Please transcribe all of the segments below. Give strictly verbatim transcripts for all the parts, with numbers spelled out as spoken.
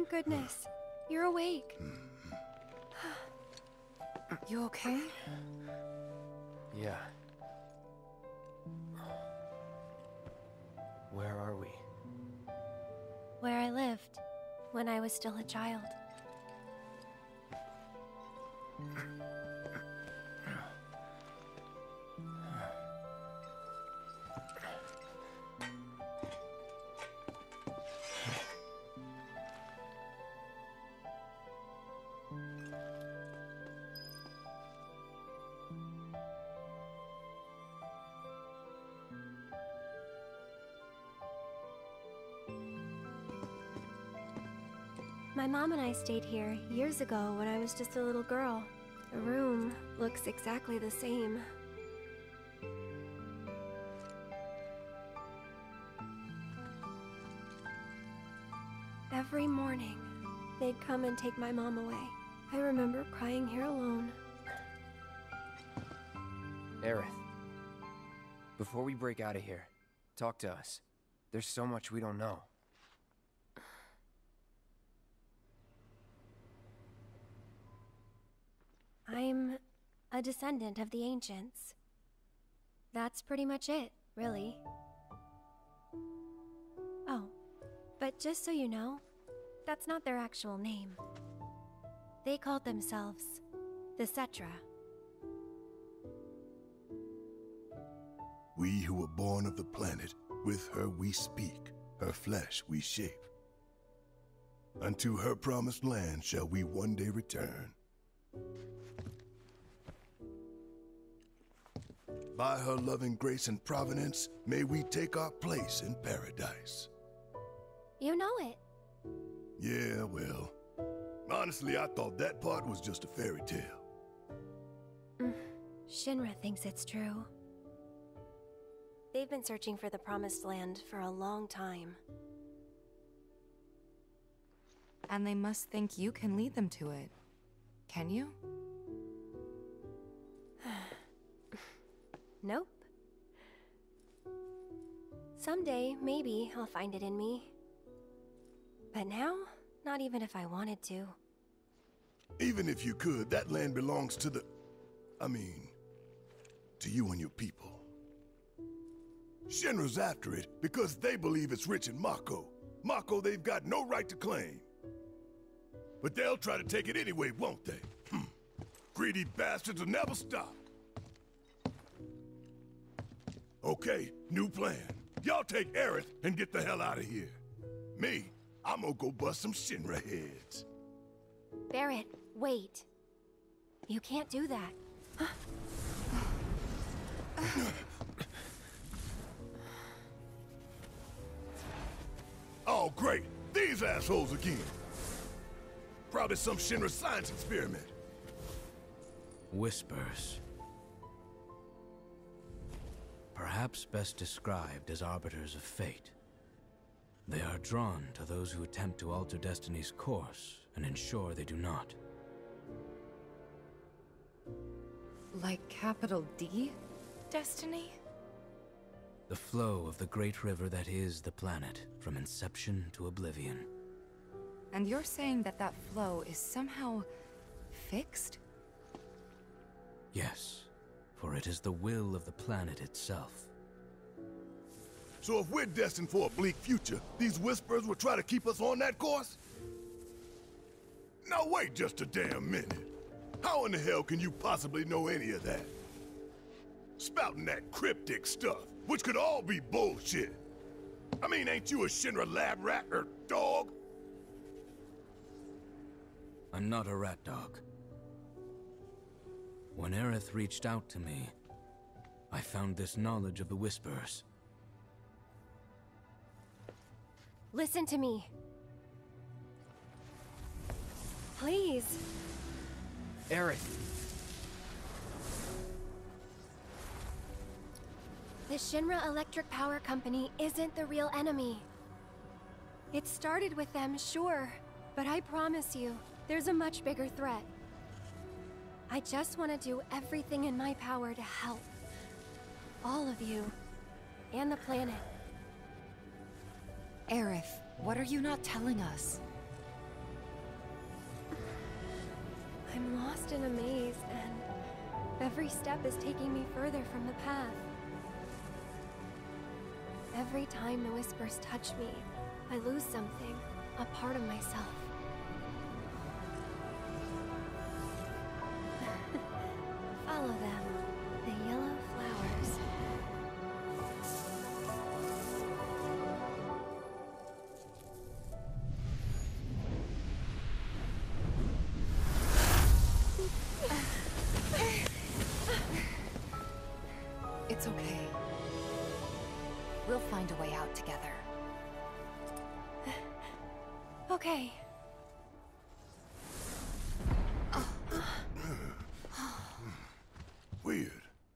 Thank goodness. You're awake. You okay? Yeah. Where are we? Where I lived, when I was still a child. My mom and I stayed here years ago when I was just a little girl. The room looks exactly the same. Every morning, they'd come and take my mom away. I remember crying here alone. Aerith, before we break out of here, talk to us. There's so much we don't know. I'm a descendant of the ancients. That's pretty much it, really. Oh, but just so you know, that's not their actual name. They called themselves the Cetra. We who were born of the planet, with her we speak, her flesh we shape. Unto her promised land shall we one day return. By her loving grace and providence, may we take our place in paradise. You know it. Yeah, well, honestly, I thought that part was just a fairy tale. Mm, Shinra thinks it's true. They've been searching for the Promised Land for a long time. And they must think you can lead them to it. Can you? Nope. Someday, maybe, I'll find it in me. But now, not even if I wanted to. Even if you could, that land belongs to the... I mean, to you and your people. Shinra's after it because they believe it's rich in Mako. Mako they've got no right to claim. But they'll try to take it anyway, won't they? Hmm. Greedy bastards will never stop. Okay, new plan. Y'all take Aerith and get the hell out of here. Me, I'm gonna go bust some Shinra heads. Barrett, wait. You can't do that. Oh, great. These assholes again. Probably some Shinra science experiment. Whispers. Perhaps best described as arbiters of fate. They are drawn to those who attempt to alter destiny's course and ensure they do not. Like capital D? Destiny? The flow of the great river that is the planet, from inception to oblivion. And you're saying that that flow is somehow fixed? Yes, for it is the will of the planet itself. So if we're destined for a bleak future, these Whispers will try to keep us on that course? Now wait just a damn minute. How in the hell can you possibly know any of that? Spouting that cryptic stuff, which could all be bullshit. I mean, ain't you a Shinra lab rat or dog? I'm not a rat dog. When Aerith reached out to me, I found this knowledge of the Whispers. Listen to me. Please. Aerith! The Shinra Electric Power Company isn't the real enemy. It started with them, sure, but I promise you, there's a much bigger threat. I just want to do everything in my power to help. All of you. And the planet. Aerith, what are you not telling us? lost in a maze, and every step is taking me further from the path. Every time the whispers touch me, I lose something, a part of myself. Follow them, the yellow flowers. It's okay. We'll find a way out together. Okay. Weird.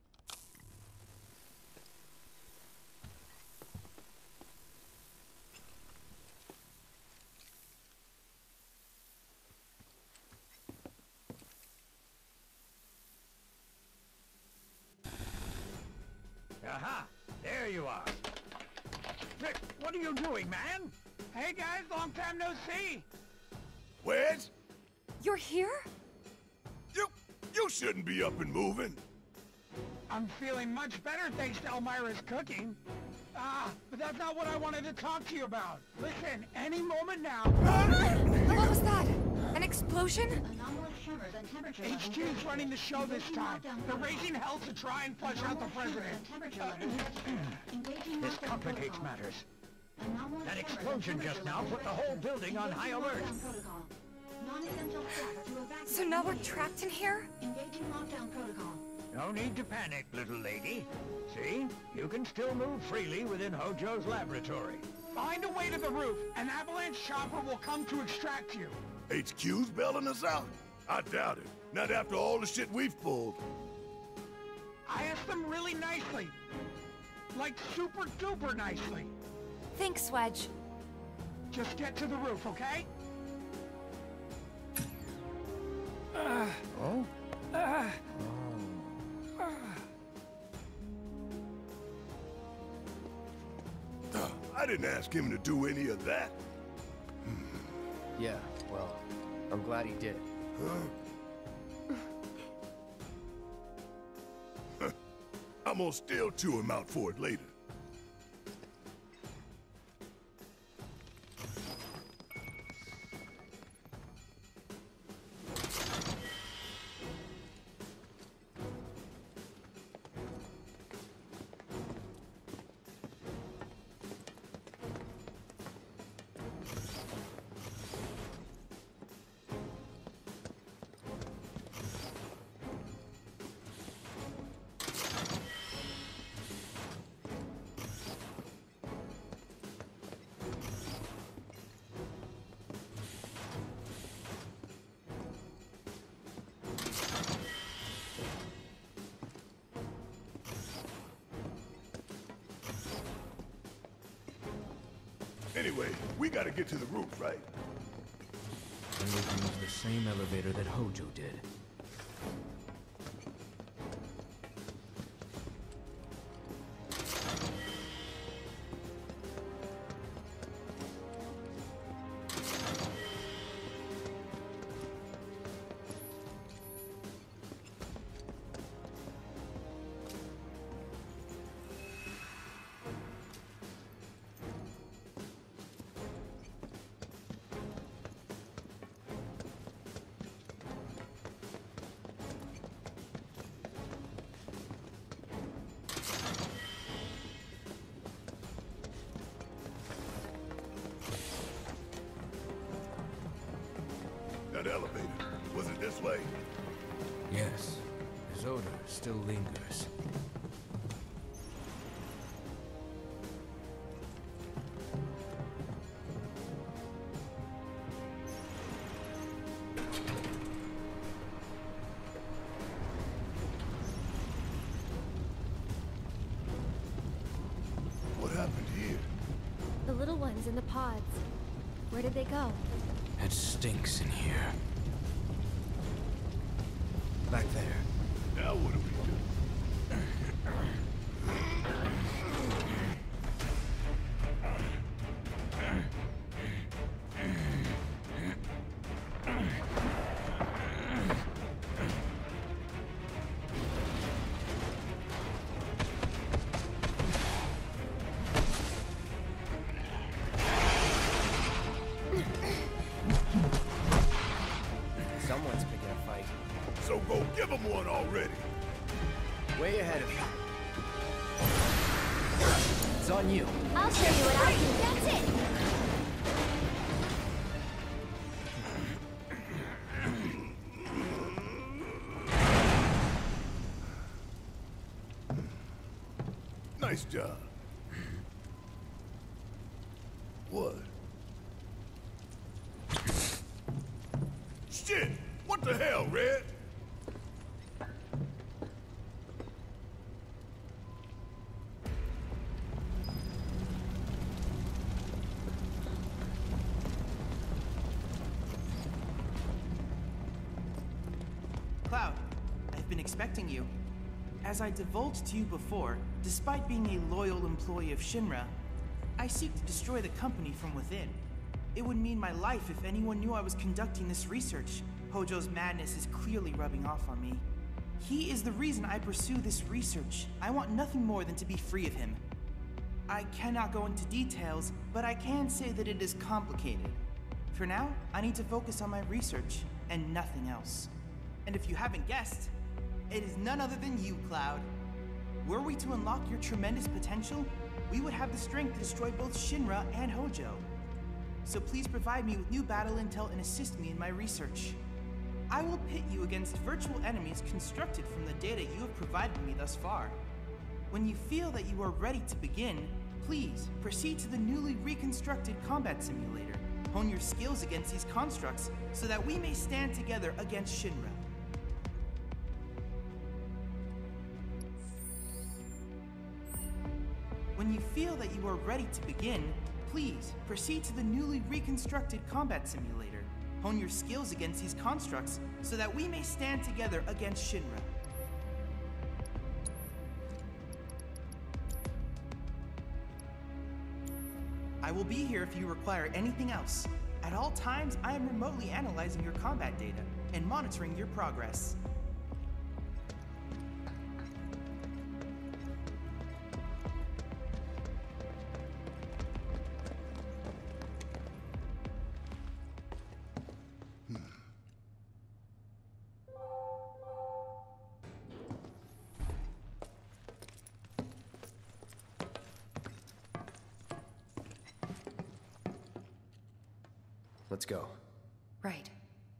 Aha! There you are. Rick, what are you doing, man? Hey guys, long time no see. Wedge? You're here? You... you shouldn't be up and moving. I'm feeling much better thanks to Elmira's cooking. Ah, but that's not what I wanted to talk to you about. Listen, any moment now... What was that? An explosion? H Q's running the show this time. They're raising hell to try and flush out the president. Uh, this complicates matters. That explosion just now put the whole building on high alert. So now we're trapped in here? No need to panic, little lady. See? You can still move freely within Hojo's laboratory. Find a way to the roof. An avalanche chopper will come to extract you. H Q's bailing us out? I doubt it. Not after all the shit we've pulled. I asked them really nicely. Like super duper nicely. Thanks, Wedge. Just get to the roof, okay? Uh, oh? Uh, oh. Uh, I didn't ask him to do any of that. Yeah, well, I'm glad he did. Huh? I'm gonna still chew him out for it later. Anyway, we gotta get to the roof, right? Then we can use the same elevator that Hojo did. That elevator, was it this way? Yes, his odor still lingers. What happened here? The little ones in the pods. Where did they go? It stinks in here. Back there. Now what do we do? so go give him one already. Way ahead of you. It's on you. I'll show you what I can. That's it! Nice job. What? Shit! What the hell, Red? Cloud, I've been expecting you. As I divulged to you before, despite being a loyal employee of Shinra, I seek to destroy the company from within. It would mean my life if anyone knew I was conducting this research. Hojo's madness is clearly rubbing off on me. He is the reason I pursue this research. I want nothing more than to be free of him. I cannot go into details, but I can say that it is complicated. For now, I need to focus on my research and nothing else. And if you haven't guessed, it is none other than you, Cloud. Were we to unlock your tremendous potential, we would have the strength to destroy both Shinra and Hojo. So please provide me with new battle intel and assist me in my research. I will pit you against virtual enemies constructed from the data you have provided me thus far. When you feel that you are ready to begin, please proceed to the newly reconstructed combat simulator. Hone your skills against these constructs so that we may stand together against Shinra. When you feel that you are ready to begin, please proceed to the newly reconstructed combat simulator. Hone your skills against these constructs so that we may stand together against Shinra. I will be here if you require anything else. At all times, I am remotely analyzing your combat data and monitoring your progress. Let's go. Right.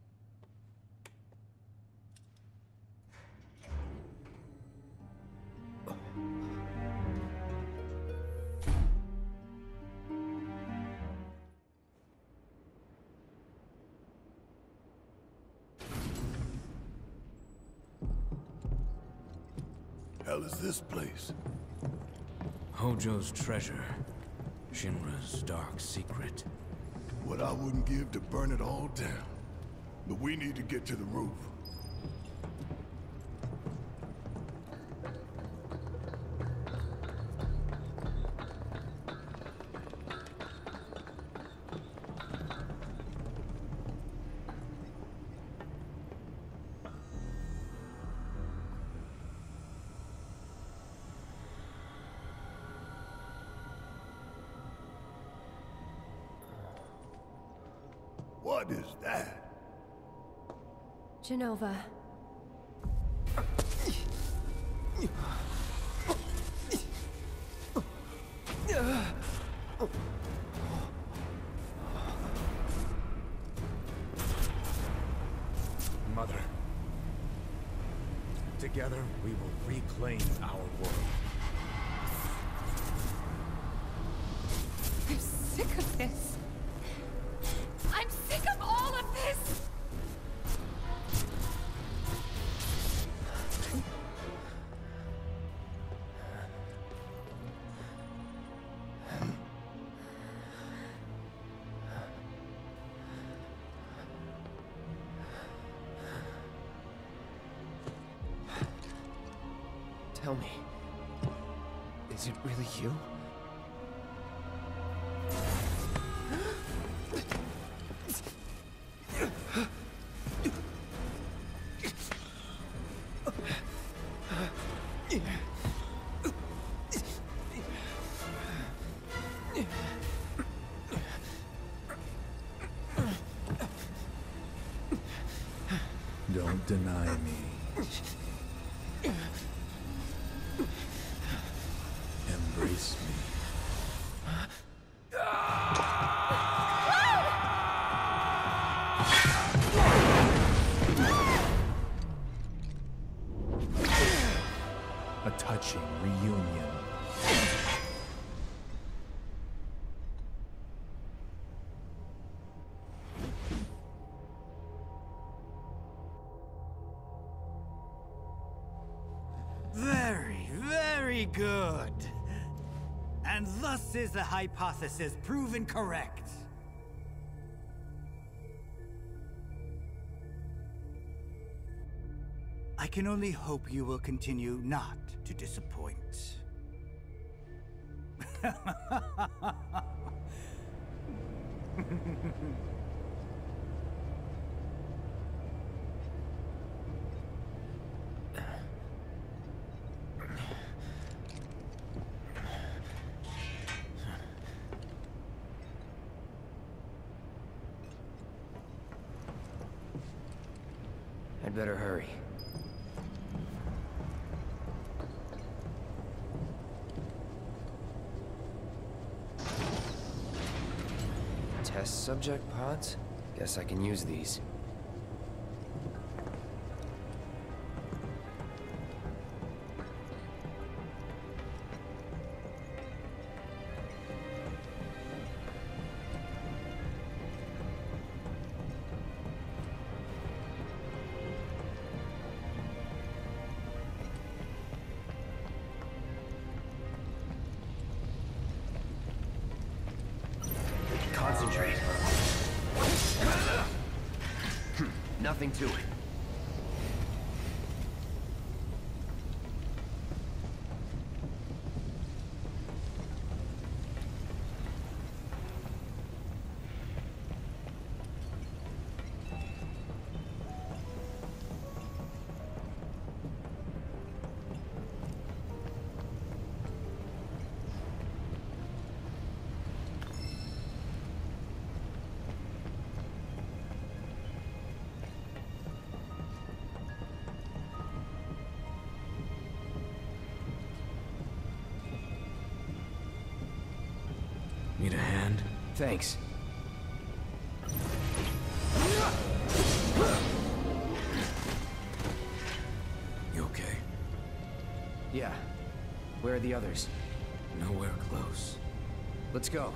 Hell is this place? Hojo's treasure. Shinra's dark secret. What I wouldn't give to burn it all down. But we need to get to the roof. What is that? Genova. Mother. Together, we will reclaim our world. I'm sick of this. I'm sick of all of this! Tell me, is it really you? Don't deny deny me. Embrace me. A touching reunion. Very, very good. And thus is the hypothesis proven correct. I can only hope you will continue not to disappoint. I'd better hurry. Test subject pods? Guess I can use these. Concentrate. Nothing to it. Need a hand? Thanks. You okay? Yeah. Where are the others? Nowhere close. Let's go.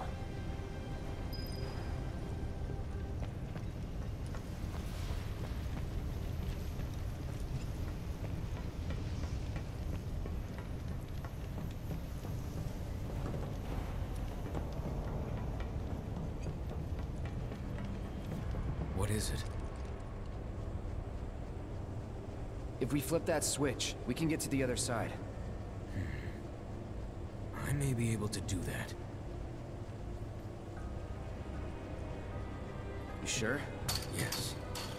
What is it? If we flip that switch, we can get to the other side. I may be able to do that. You sure? Yes.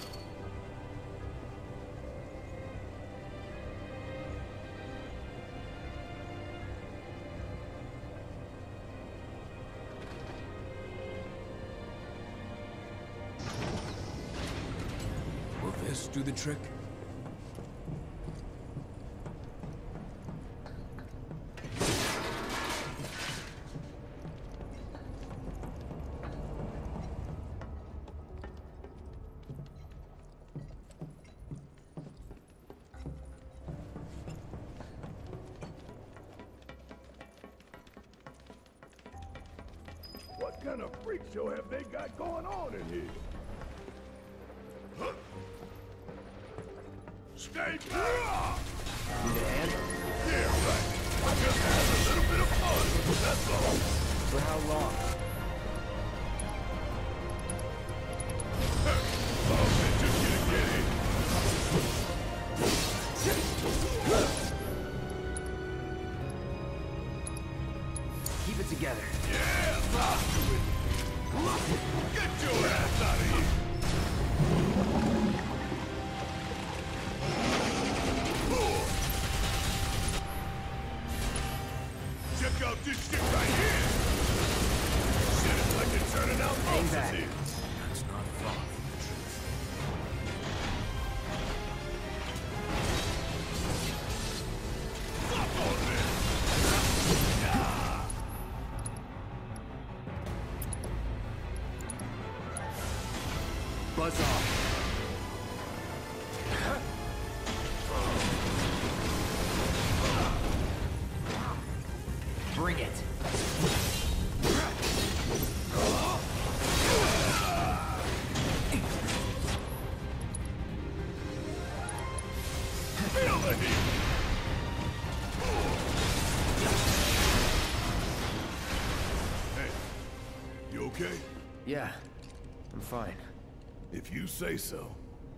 Will this do the trick? What kind of freak show have they got going on in here? Huh? Stay back! Need a hand? Yeah, right. Just have a little bit of fun, that's all. For how long? Oh, man, just gonna get in. Keep it together. Yeah, rock to it. Get your ass out of here. Check out this shit right here. Shit is like it's turning out Hang back. here. That's not far from the truth. Bring it. Feel the heat! Hey, you okay? Yeah, I'm fine. If you say so.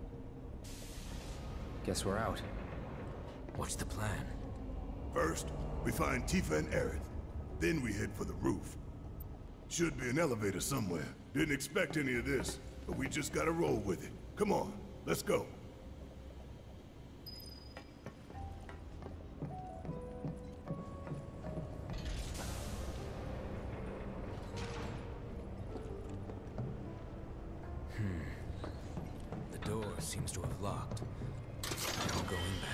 Guess we're out. What's the plan? First, we find Tifa and Aerith. Then we head for the roof. Should be an elevator somewhere. Didn't expect any of this, but we just gotta roll with it. Come on, let's go. The door seems to have locked. No going back.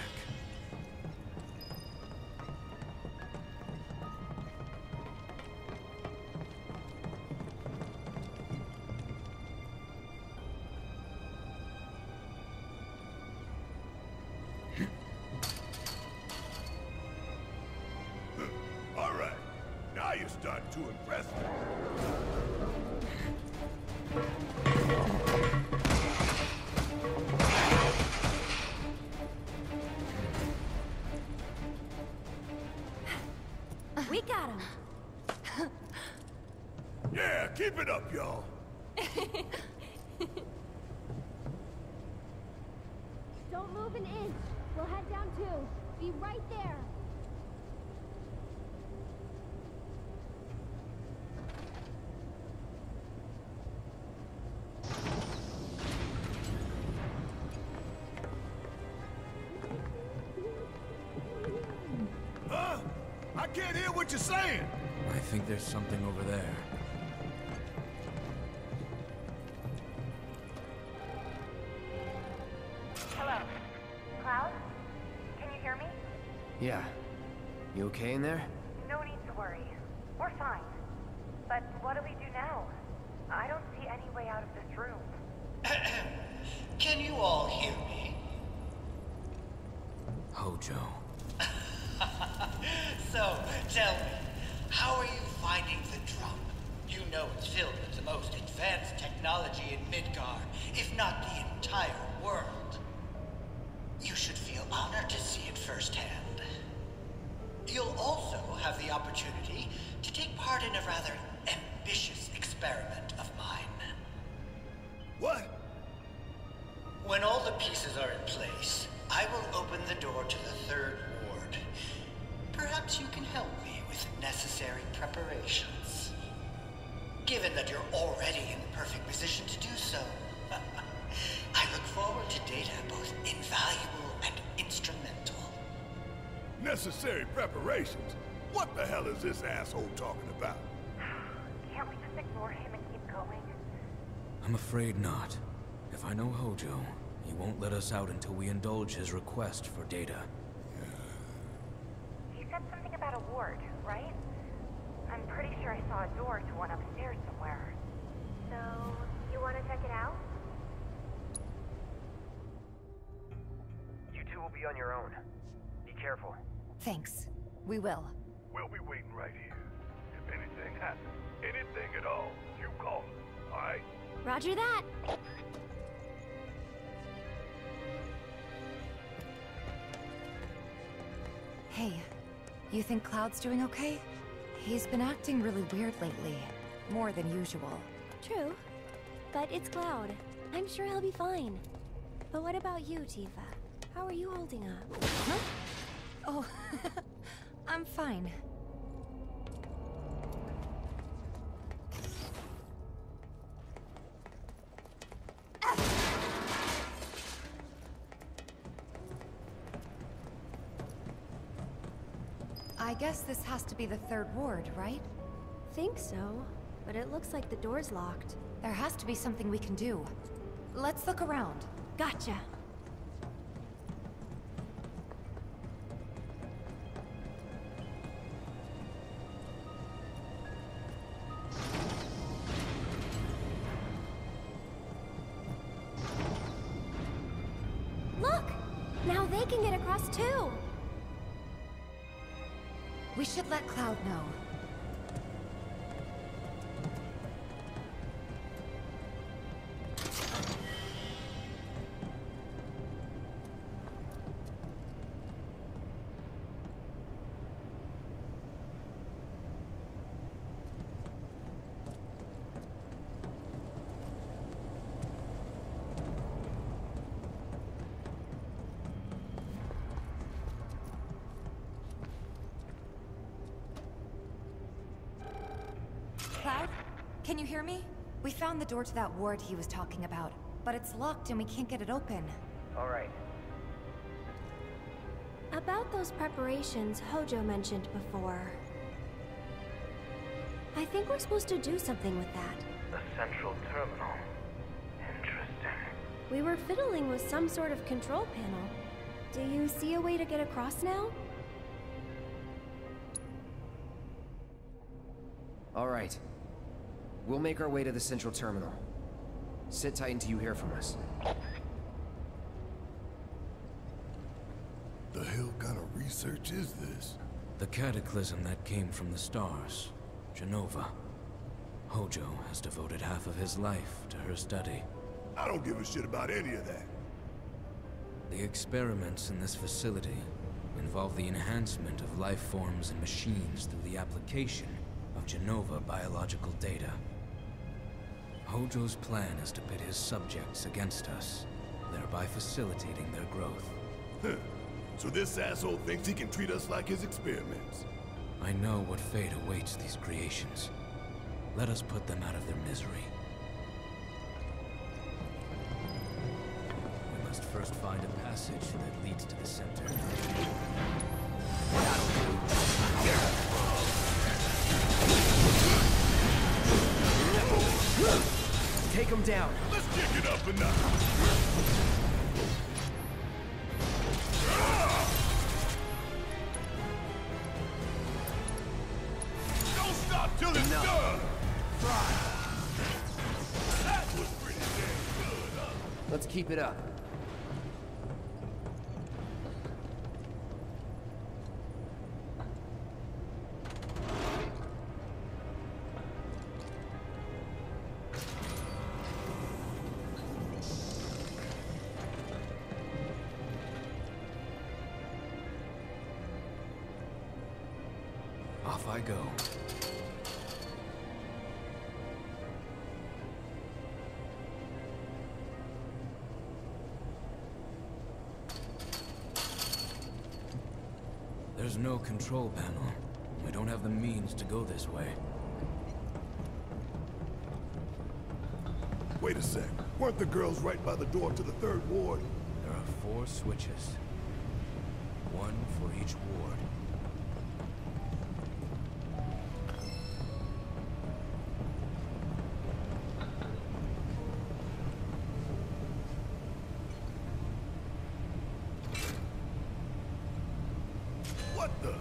All right, now you're starting to impress me. We got him. Yeah, keep it up, y'all. Don't move an inch. We'll head down too. Be right there. Huh? I can't hear what you're saying. I think there's something over there. Hello. Cloud? Can you hear me? Yeah. You okay in there? No need to worry. We're fine. But what do we do now? I don't see any way out of this room. Can you all hear me? Hojo. So, tell me, how are you finding the drum? You know it's filled with the most advanced technology in Midgar, if not the entire world. You should feel honored to see it firsthand. You'll also have the opportunity to take part in a rather ambitious experiment of mine. What? When all the pieces are in place, I will open the door to the third ward. Perhaps you can help me with necessary preparations. Given that you're already in the perfect position to do so, I look forward to data both invaluable and instrumental. Necessary preparations? What the hell is this asshole talking about? Can't we just ignore him and keep going? I'm afraid not. If I know Hojo, he won't let us out until we indulge his request for data. He said something about a ward, right? I'm pretty sure I saw a door to one upstairs somewhere. So, you want to check it out? You two will be on your own. Be careful. Thanks. We will. We'll be waiting right here. If anything happens, anything at all, you call us, all right? Roger that. Hey, you think Cloud's doing okay? He's been acting really weird lately. More than usual. True. But it's Cloud. I'm sure he'll be fine. But what about you, Tifa? How are you holding up? Huh? Oh, I'm fine. I guess this has to be the third ward, right? Think so. But it looks like the door's locked. There has to be something we can do. Let's look around. Gotcha. Look! Now they can get across too! We should let Cloud know. Cloud? Can you hear me? We found the door to that ward he was talking about, but it's locked and we can't get it open. All right. About those preparations Hojo mentioned before. I think we're supposed to do something with that. The central terminal. Interesting. We were fiddling with some sort of control panel. Do you see a way to get across now? All right. We'll make our way to the central terminal. Sit tight until you hear from us. The hell kind of research is this? The cataclysm that came from the stars. Genova. Hojo has devoted half of his life to her study. I don't give a shit about any of that. The experiments in this facility involve the enhancement of life forms and machines through the application of Genova biological data. Hojo's plan is to pit his subjects against us, thereby facilitating their growth. Huh. So this asshole thinks he can treat us like his experiments. I know what fate awaits these creations. Let us put them out of their misery. We must first find a passage that leads to the center. Take him down. Let's kick it up a notch. Don't stop till it's Enough. done. That was pretty damn good, huh? Let's keep it up. Off I go. There's no control panel. We don't have the means to go this way. Wait a sec. Weren't the girls right by the door to the third ward? There are four switches. One for each ward. What the?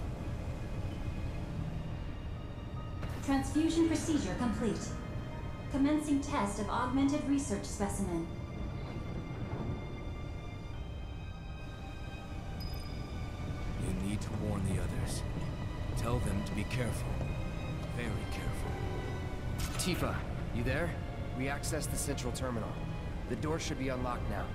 Transfusion procedure complete. Commencing test of augmented research specimen. You need to warn the others. Tell them to be careful. Very careful. Tifa, you there? We accessed the central terminal. The door should be unlocked now.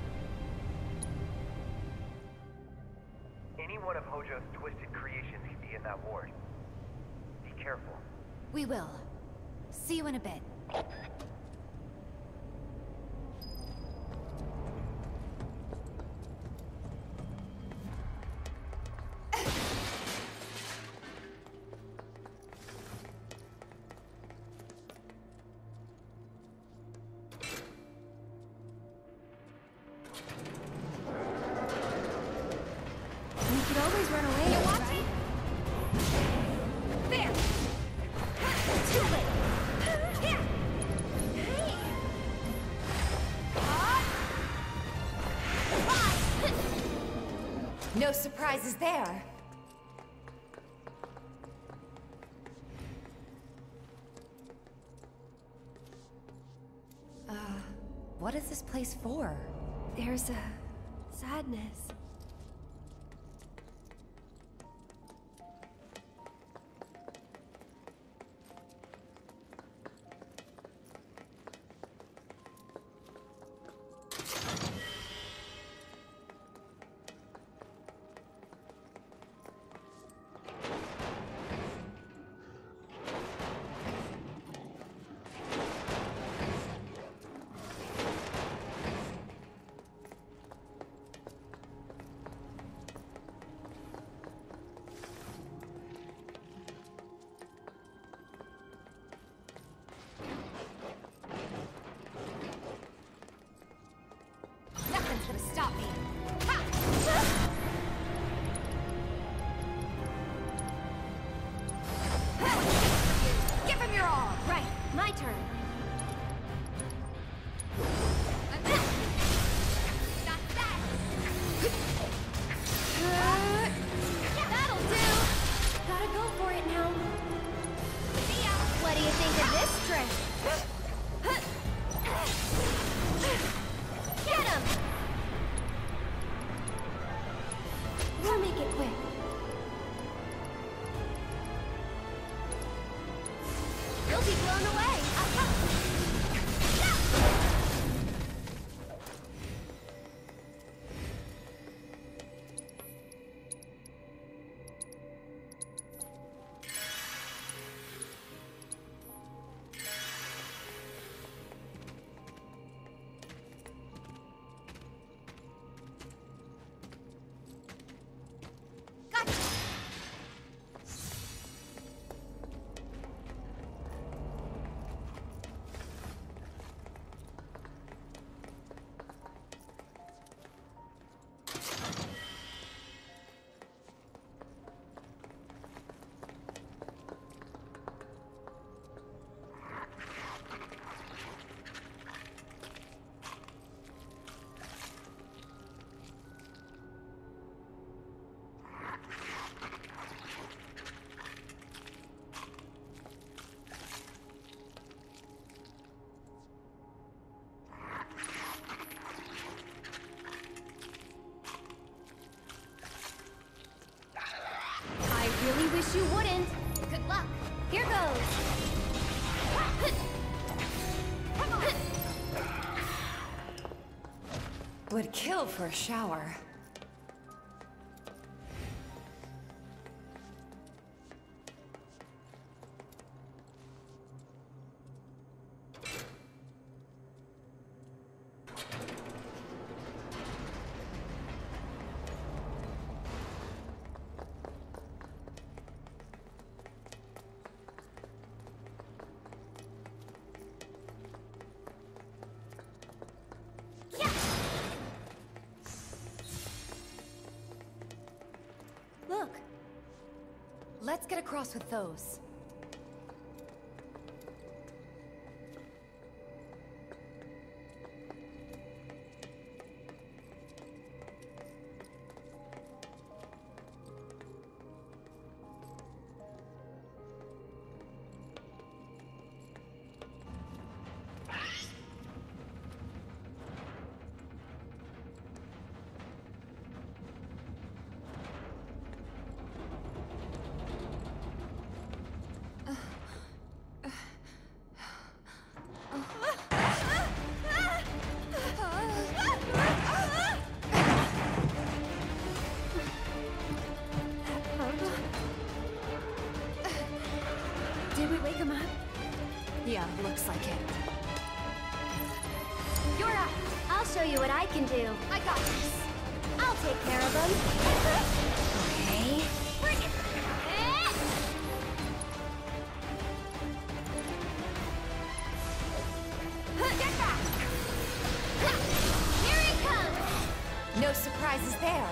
Any one of Hojo's twisted creations could be in that ward. Be careful. We will. See you in a bit. We could always run away, You want right? There! Too late! Here! Hey! Ah! No surprises there. Uh, what is this place for? There's a sadness. for this trip. Get him! We'll make it quick. You'll be blown away. I'll help. I really wish you wouldn't. Good luck. Here goes. Would kill for a shower. Look. Let's get across with those. Did we wake him up? Yeah, looks like it. You're up. I'll show you what I can do. I got this. I'll take care of him. Okay. Bring it. Get back. Here he comes. No surprises there.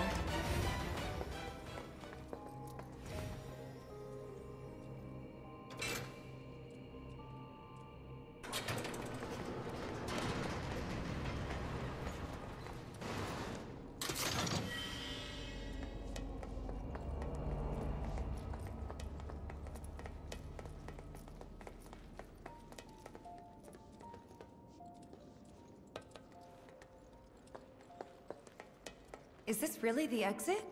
Is this really the exit?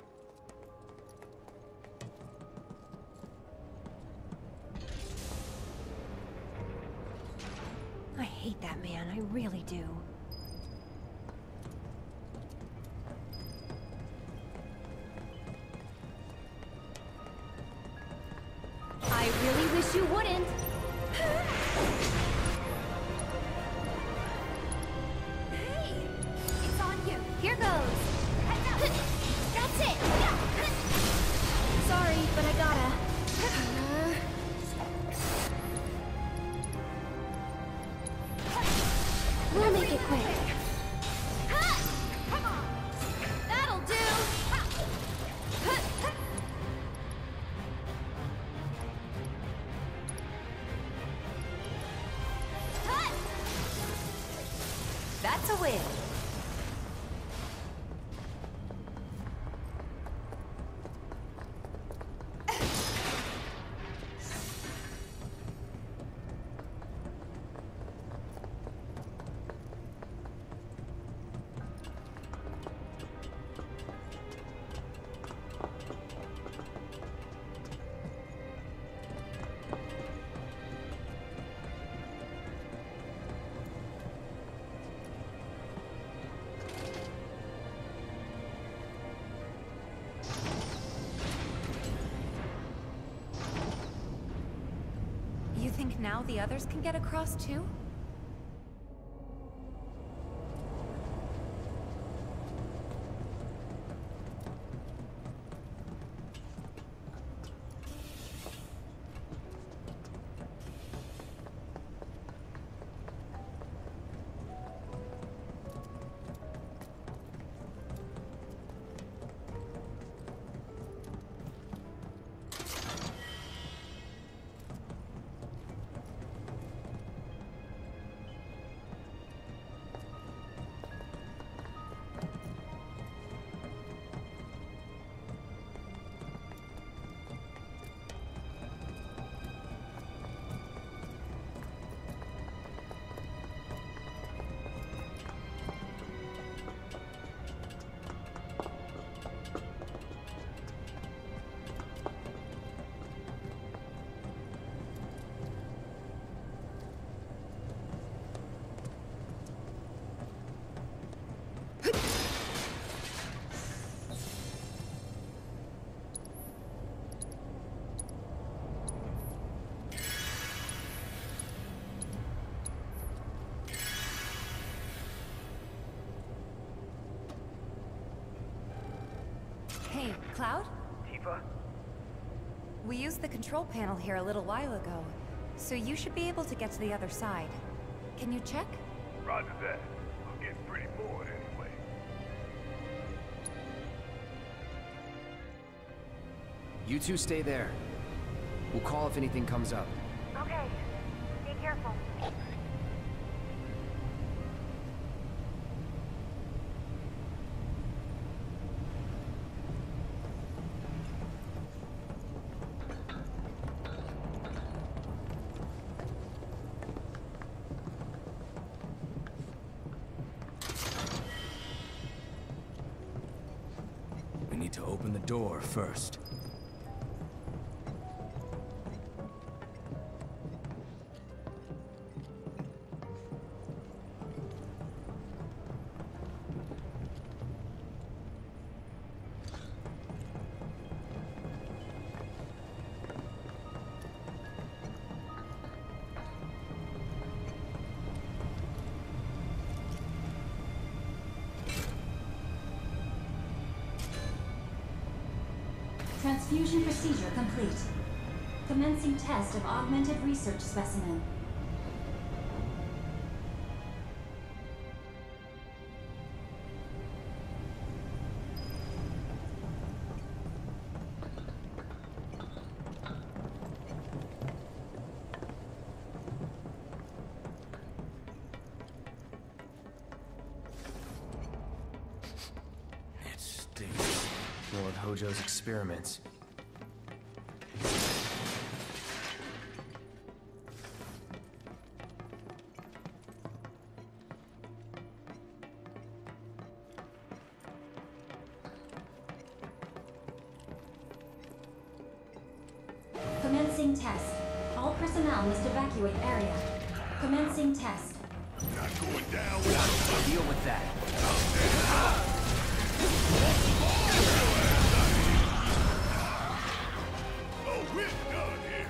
I hate that man, I really do. I really wish you wouldn't. Hey! It's on you. Here goes. That's it! Sorry, but I gotta. We'll make it quick. Come on! That'll do! That's a win. now the others can get across too? Hey, Cloud? Tifa? We used the control panel here a little while ago, so you should be able to get to the other side. Can you check? Roger that. I'm getting pretty bored anyway. You two stay there. We'll call if anything comes up. Okay. Be careful. We need to open the door first. Transfusion procedure complete. Commencing test of augmented research specimen. It stinks. More of Hojo's experiments. Commencing test. All personnel must evacuate area. Commencing test. Not going down without Deal with that. Oh, we're done here.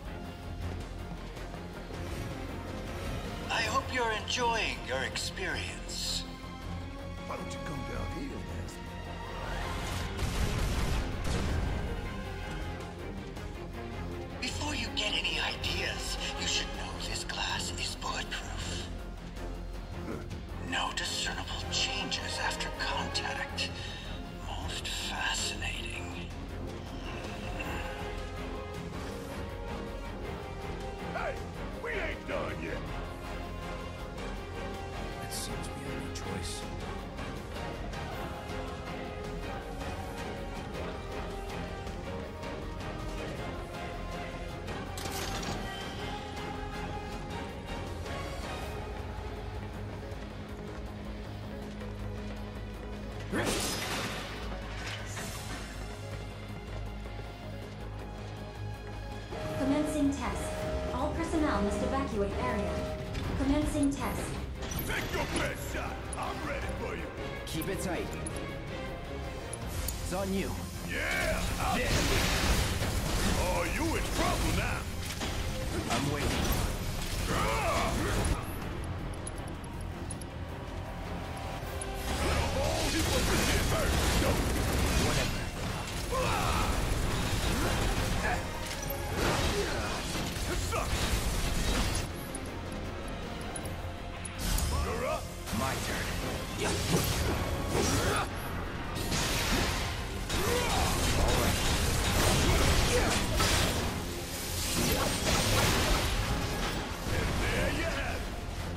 I hope you're enjoying your experience. Why don't you come down here and ask me? Before you get any ideas, you should know this glass is bulletproof. No discernible changes after contact. Most fascinating. Hey, we ain't done yet. It seems we have no choice. Commencing test. All personnel must evacuate area. Commencing test. Take your best shot. I'm ready for you. Keep it tight. It's on you. Yeah! I'll There. Oh, you in trouble now. I'm waiting. Oh, he wants to get hurt. No. Whatever. It sucks. You're up. My turn. Yeah. All right. And there you have it.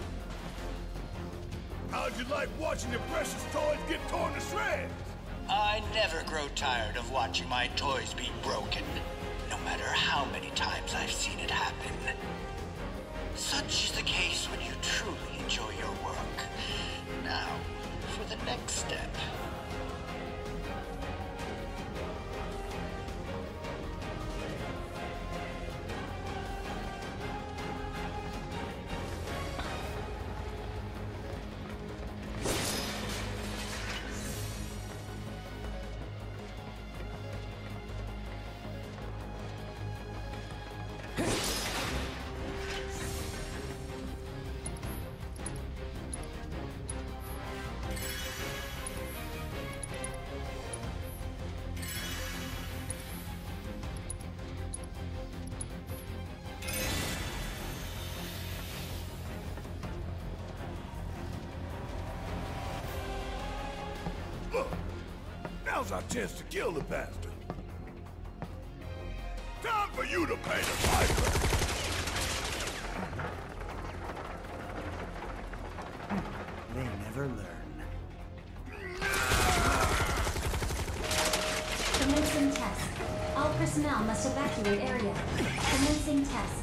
How'd you like watching your precious toys get torn to shreds? I never grow tired of watching my toys be broken, no matter how many times I've seen it happen. Such is the case when you truly enjoy your work. Now, for the next step. Look, now's our chance to kill the bastard. Time for you to pay the piper. They never learn. Commencing test. All personnel must evacuate area. Commencing test.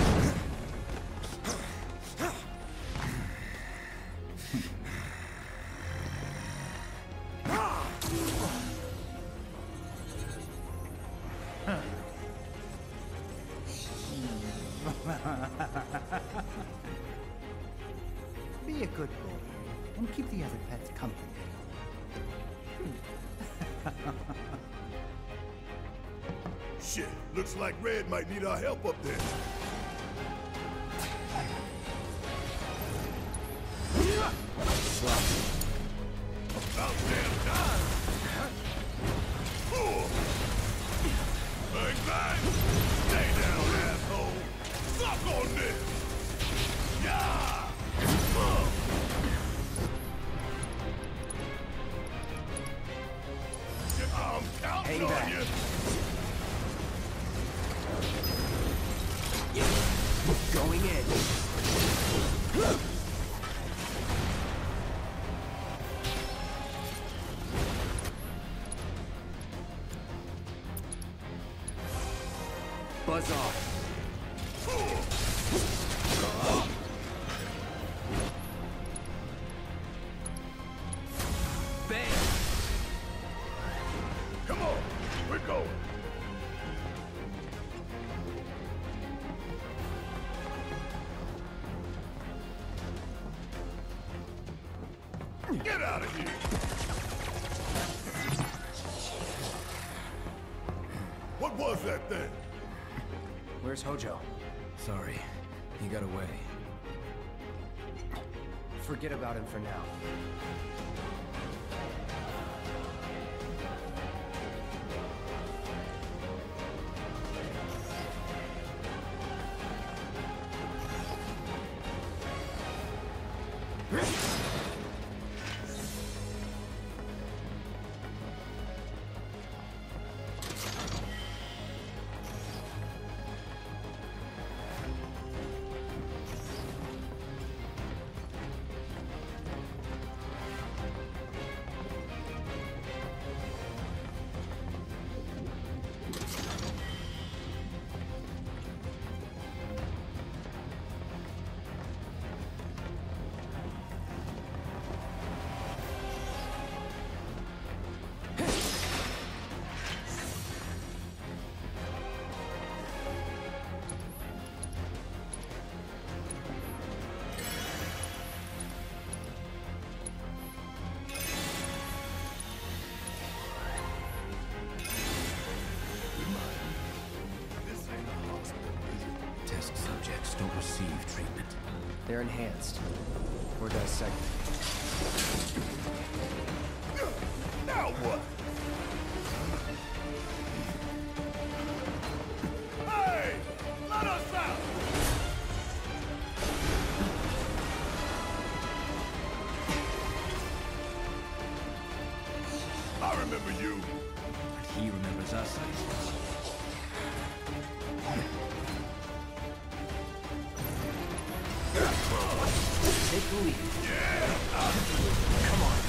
Be a good boy and keep the other pets company. Shit, looks like Red might need our help up there. About damn time! Ooh. Bang, bang! Stay down, asshole! Suck on this! Yeah! Uh. I'm counting Hang on back. you! Going in. Buzz off. Bang! Come on, we're going. Get out of here! What was that thing? Where's Hojo? Sorry, he got away. Forget about him for now. receive treatment. They're enhanced. Or dissected. Now what? Hey! Let us out! I remember you. He remembers us, I guess. Take the lead. Yeah! I'll do it. Come on.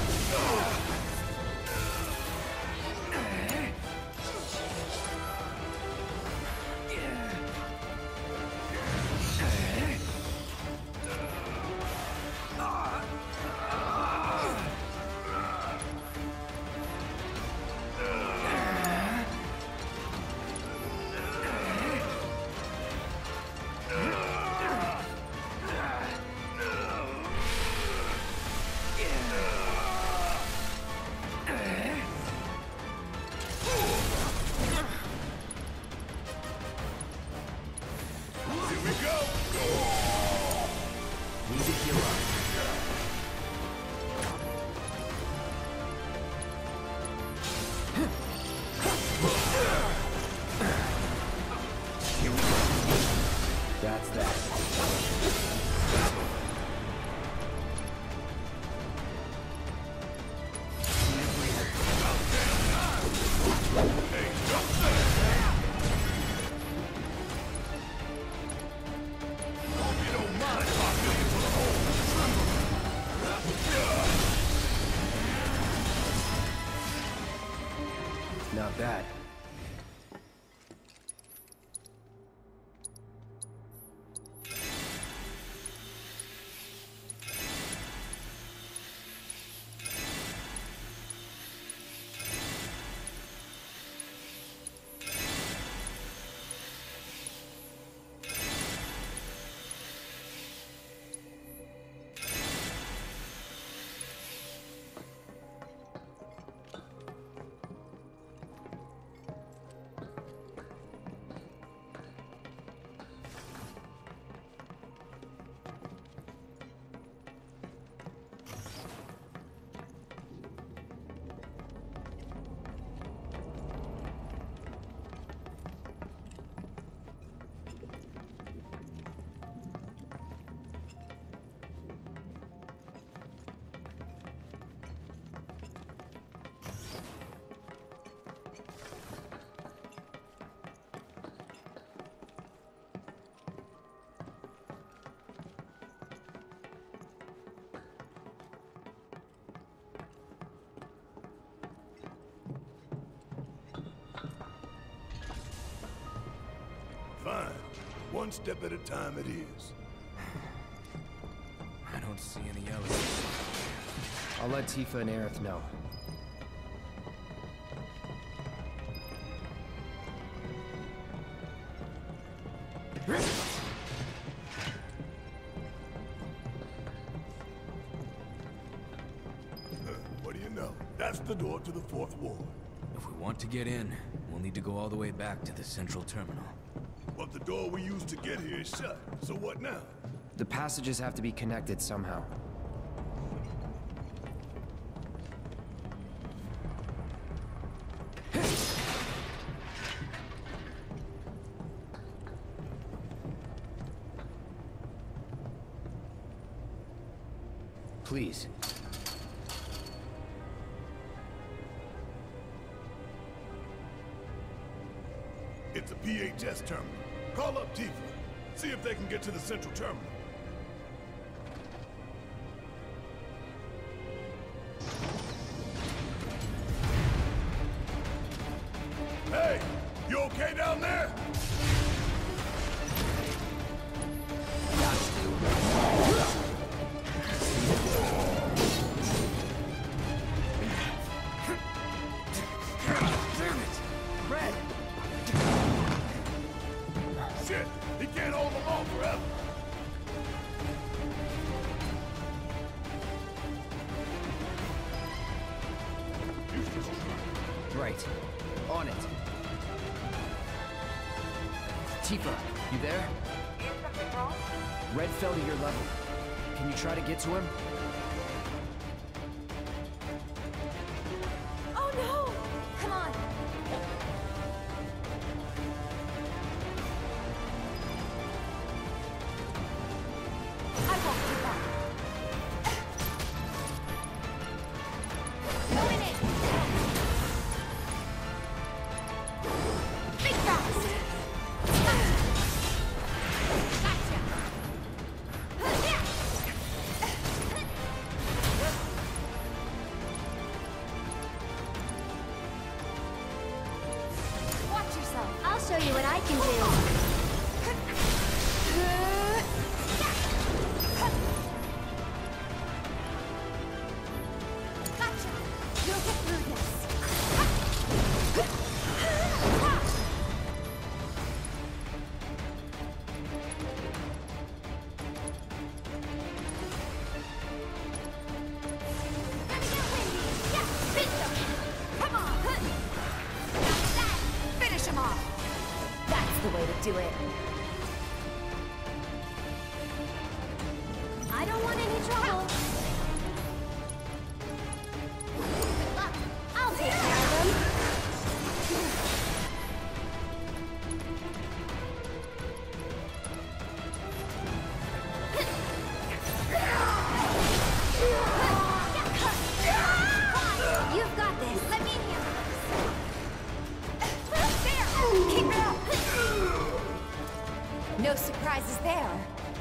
That's that. Not bad. Fine. One step at a time it is. I don't see any elevators. I'll let Tifa and Aerith know. What do you know? That's the door to the fourth ward. If we want to get in, we'll need to go all the way back to the central terminal. But the door we used to get here is shut. So what now? The passages have to be connected somehow. Please. It's a P H S terminal. Call up Tifa. See if they can get to the central terminal. Hey! You okay down there? Shit! He can't hold them on forever! Right. On it. Tifa, you there? It's a something wrong? Red fell to your level. Can you try to get to him? Oh no! Come on! I won't give up. Go in it! Big fast! Gotcha! Watch yourself. I'll show you what I can do. Gotcha! You'll get through this. Come on! That's that! Finish him off! That's the way to do it. I don't want any trouble. Good luck. I'll take care of them. You've got this. Let me handle this. There! Keep it up! No surprises there.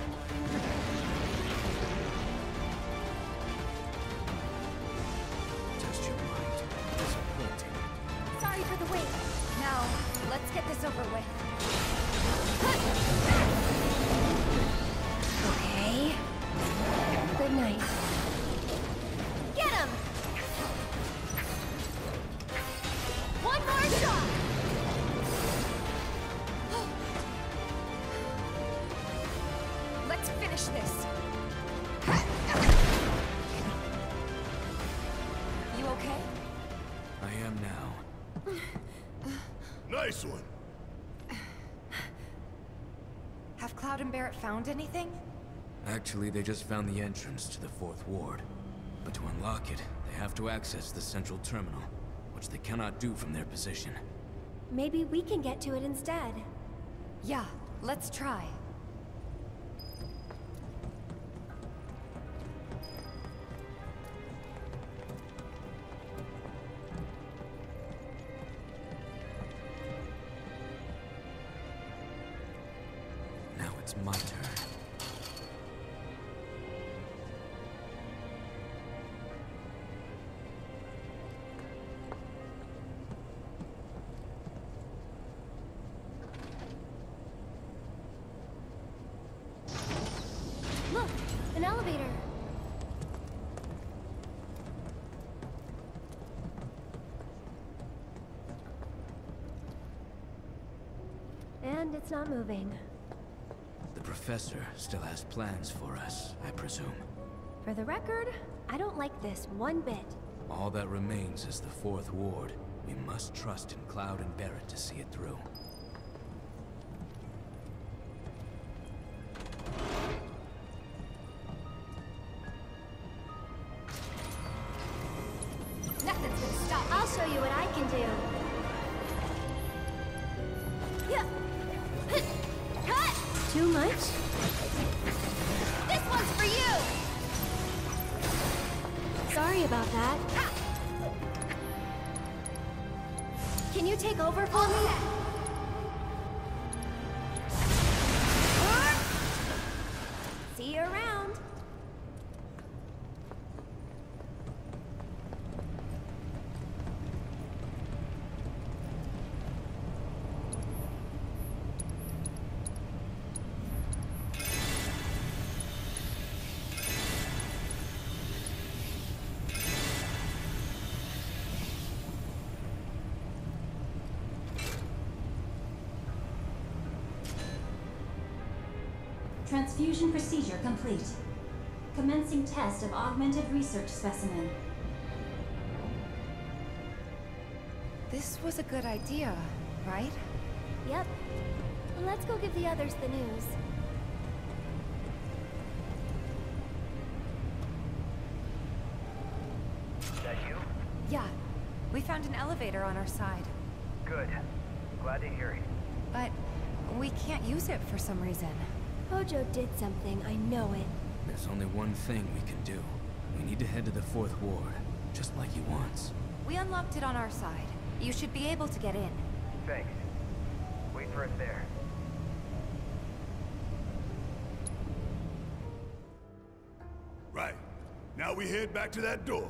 Test your mind. Disappointing. Sorry for the wait. Now, let's get this over with. Okay. Good night. Get him! One more shot! Let's finish this. You okay? I am now. Nice one. Have Cloud and Barrett found anything? Actually, they just found the entrance to the fourth ward. But to unlock it, they have to access the central terminal, which they cannot do from their position. Maybe we can get to it instead. Yeah, let's try. Now it's my turn. Look, an elevator. And it's not moving. The professor still has plans for us, I presume. For the record, I don't like this one bit. All that remains is the fourth ward. We must trust in Cloud and Barrett to see it through. Nothing's gonna stop me. I'll show you what I can do. Yeah. Cut! Too much? This one's for you! Sorry about that. Can you take over for me? See you around. Transfusion procedure complete. Commencing test of augmented research specimen. This was a good idea, right? Yep. Let's go give the others the news. Yeah, we found an elevator on our side. Good. Glad to hear it. But we can't use it for some reason. Hojo did something, I know it. There's only one thing we can do. We need to head to the fourth ward, just like he wants. We unlocked it on our side. You should be able to get in. Thanks. Wait for us there. Right. Now we head back to that door.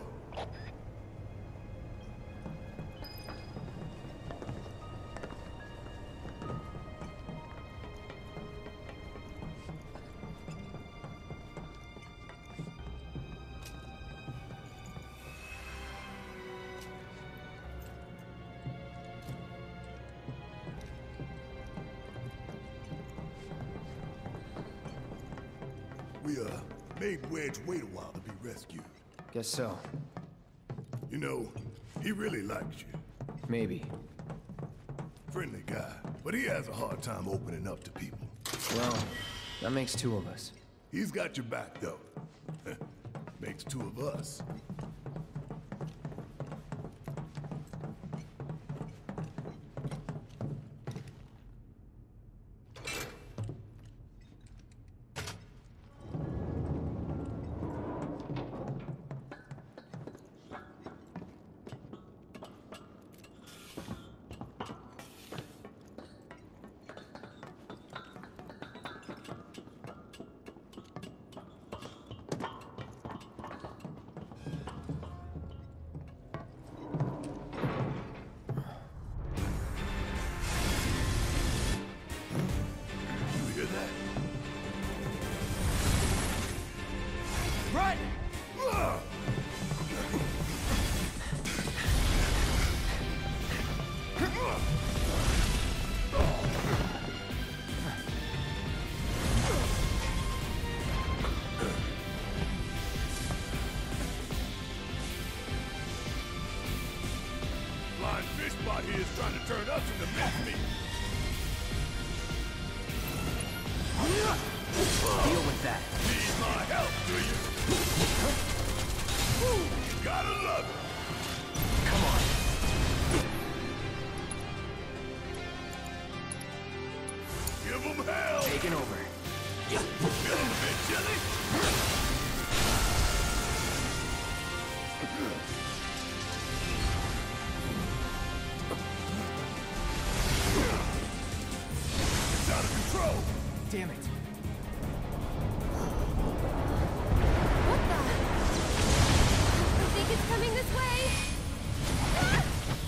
We, uh, made Wedge wait a while to be rescued. Guess so. You know, he really likes you. Maybe. Friendly guy, but he has a hard time opening up to people. Well, that makes two of us. He's got your back, though. Makes two of us. He is trying to turn us into mincemeat. Deal with that. Need my help, do you? You gotta love it. Come on. Give him hell. Taking over. Feel him a bit chilly? Damn it. What the? I think it's coming this way! Ah!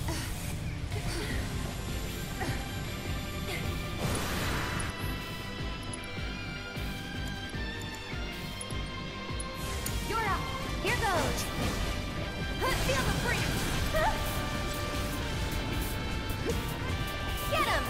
You're up! Here goes! Feel the freak! Get him!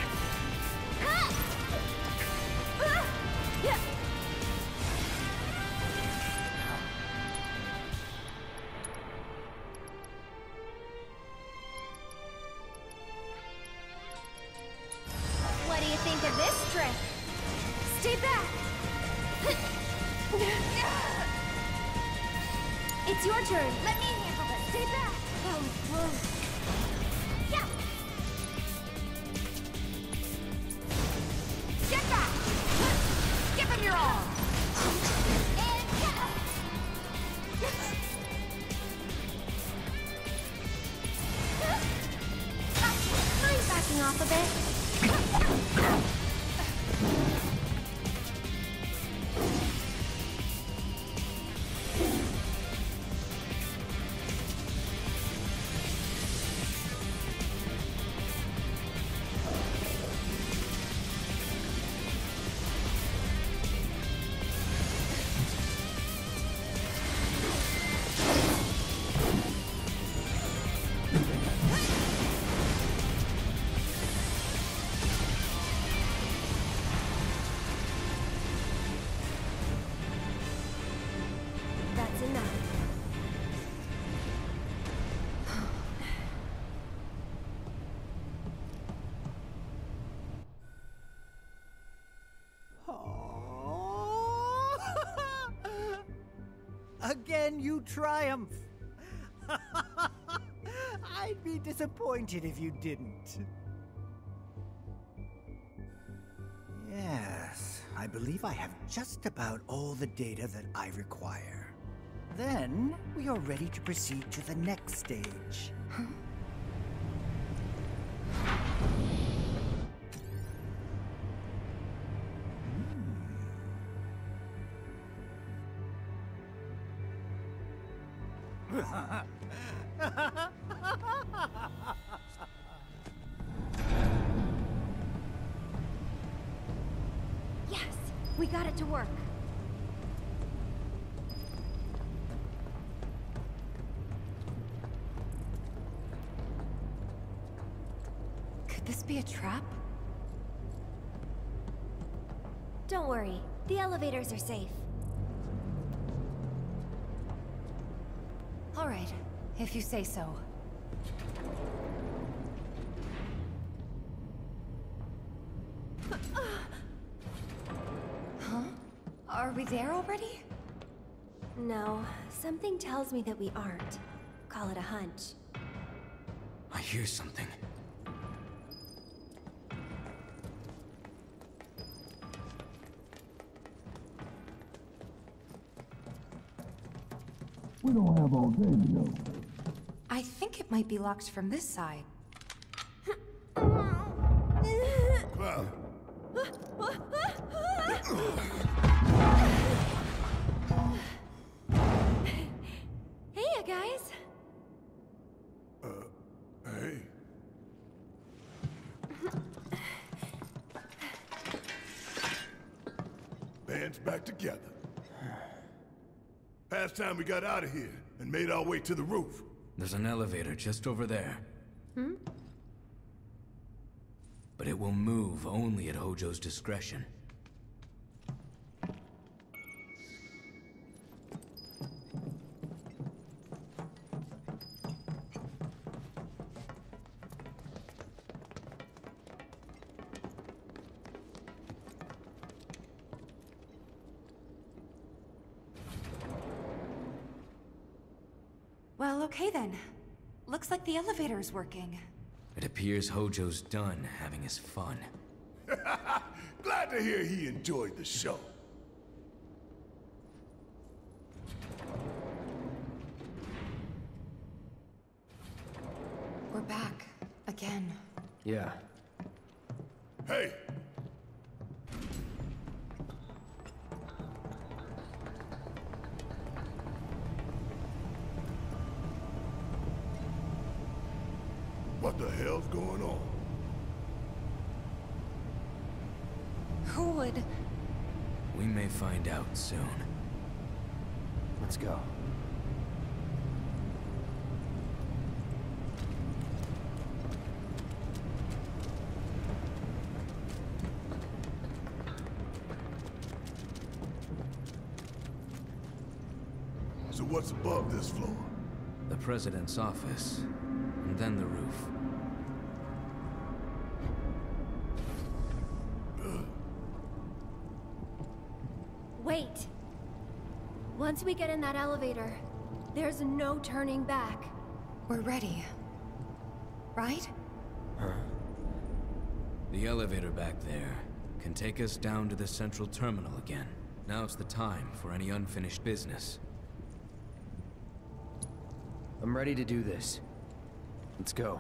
What do you think of this trick? Stay back! It's your turn. Let me handle this. Stay back. Um, whoa. Yeah. Get back. Give him your all. And yeah. I'm backing off a bit. Again, you triumph. disappointed if you didn't. Yes, I believe I have just about all the data that I require. Then, we are ready to proceed to the next stage. Yes, we got it to work. Could this be a trap? Don't worry, the elevators are safe. All right, if you say so. Huh? Are we there already? No, something tells me that we aren't. Call it a hunch. I hear something. We don't have all day, you know. I think it might be locked from this side. Cloud. Hey, you guys. Uh, hey. Band's back together. Past time we got out of here and made our way to the roof. There's an elevator just over there. Hmm? But it will move only at Hojo's discretion. Well, okay then. Looks like the elevator's working. It appears Hojo's done having his fun. Glad to hear he enjoyed the show. We're back. Again. Yeah. Hey! What the hell's going on? Who would... We may find out soon. Let's go. So what's above this floor? The President's office, and then the roof. Wait. Once we get in that elevator, there's no turning back. We're ready. Right? Huh? The elevator back there can take us down to the central terminal again. Now's the time for any unfinished business. I'm ready to do this. Let's go.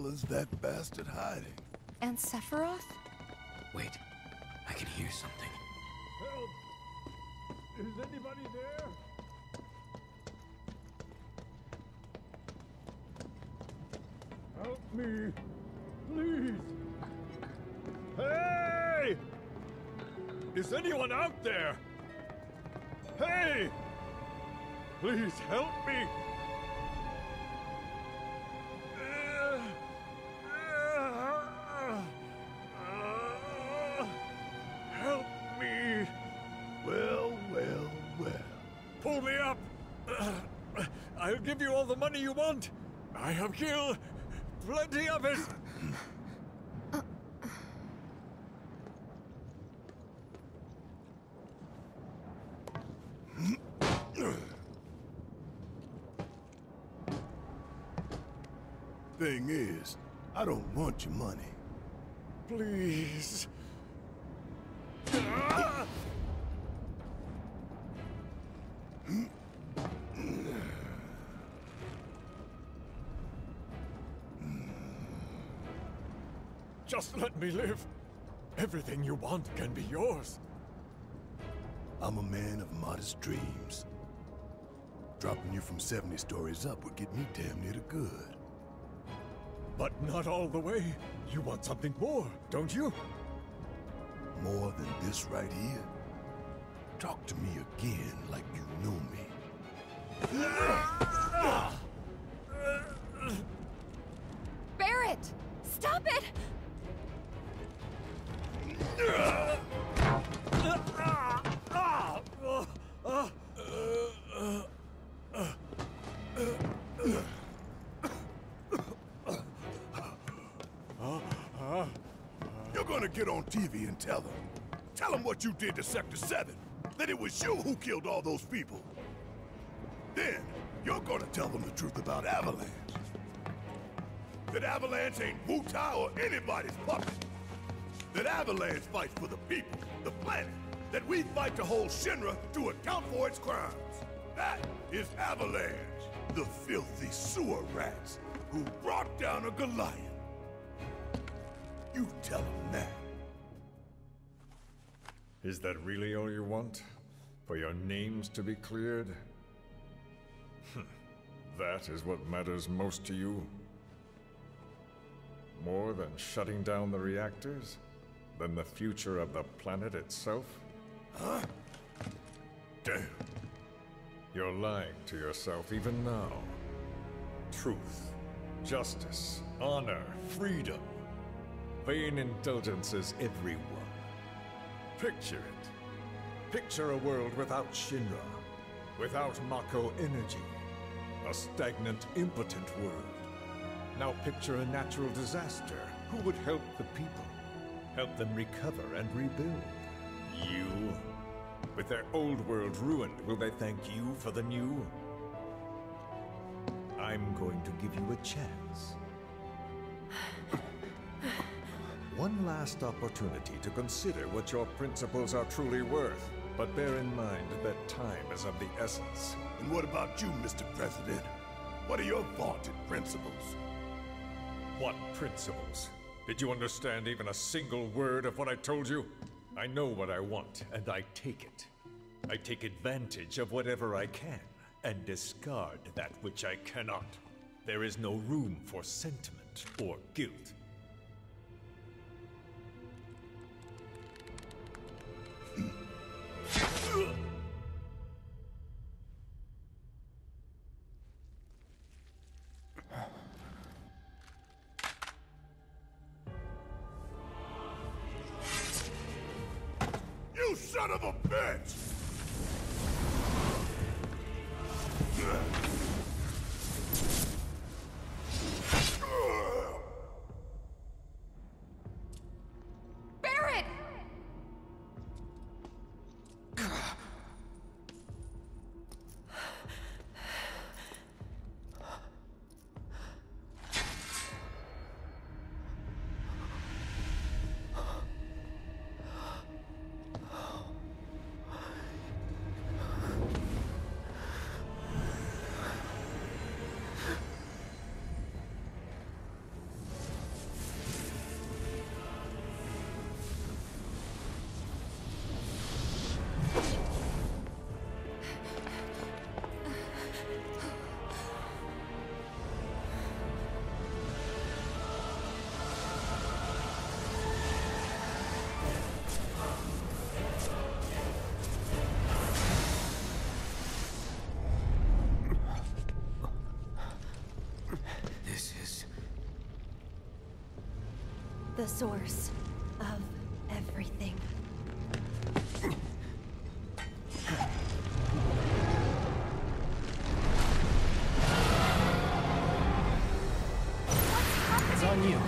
hell is that bastard hiding? And Sephiroth? Wait, I can hear something. Help! Is anybody there? Help me! Please! Hey! Is anyone out there? Hey! Please help me! Help me! Well, well, well. Pull me up! I'll give you all the money you want! I have killed plenty of it! Thing is, I don't want your money. Please. Just let me live. Everything you want can be yours. I'm a man of modest dreams. Dropping you from seventy stories up would get me damn near to good. But not all the way. You want something more, don't you? More than this right here? Talk to me again like you know me. Barrett! Stop it! You're gonna get on T V and tell them. Tell them what you did to Sector seven. That it was you who killed all those people. Then, you're gonna tell them the truth about Avalanche. That Avalanche ain't Wu-Tai or anybody's puppet. That Avalanche fights for the people, the planet. That we fight to hold Shinra to account for its crimes. That is Avalanche, the filthy sewer rats who brought down a Goliath. You tell them that. Is that really all you want? For your names to be cleared? That is what matters most to you? More than shutting down the reactors? Than the future of the planet itself? Huh? Damn. You're lying to yourself even now. Truth, justice, honor, freedom. Vain indulgences everyone. Picture it. Picture a world without Shinra, without Mako energy. A stagnant, impotent world. Now picture a natural disaster. Who would help the people? Help them recover and rebuild? You? With their old world ruined, will they thank you for the new? I'm going to give you a chance. One last opportunity to consider what your principles are truly worth. But bear in mind that time is of the essence. And what about you, Mister President? What are your vaunted principles? What principles? Did you understand even a single word of what I told you? I know what I want, and I take it. I take advantage of whatever I can, and discard that which I cannot. There is no room for sentiment or guilt. You son of a bitch! Barrett! the source of everything. It's on you.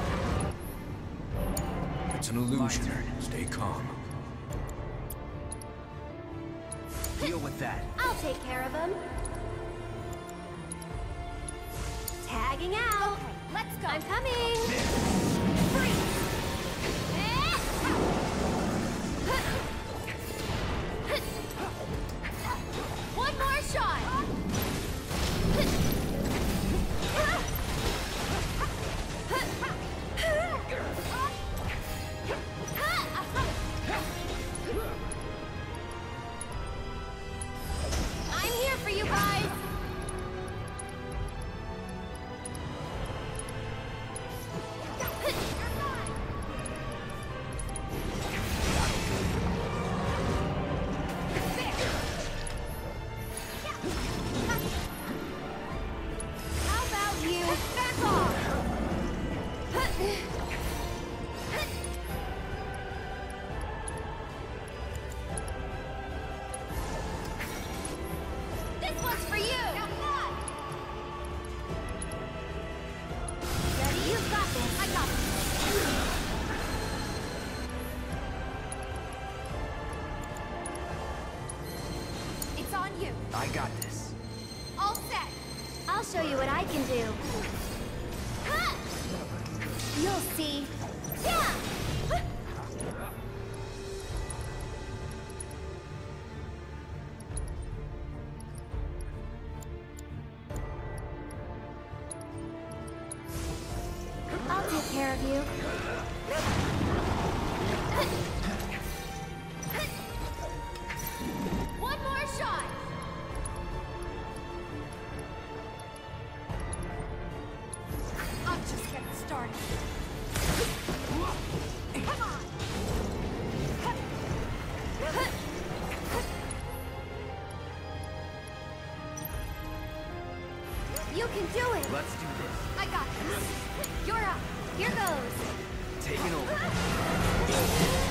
It's an illusion. Stay calm. Deal with that. I'll take care of him. Tagging out. Okay, let's go. I'm coming. Freeze. One more shot. I'm here for you guys. How about you back off? This one's for you. Ready? You got this. I got this. It's on you. I got this. All set. I'll show you what I can do. Ha! You'll see. Yeah! I'll take care of you. One more shot. I'm just getting started. Come on. You can do it. Let's do this. I got this. You're up. Here goes. Taking over.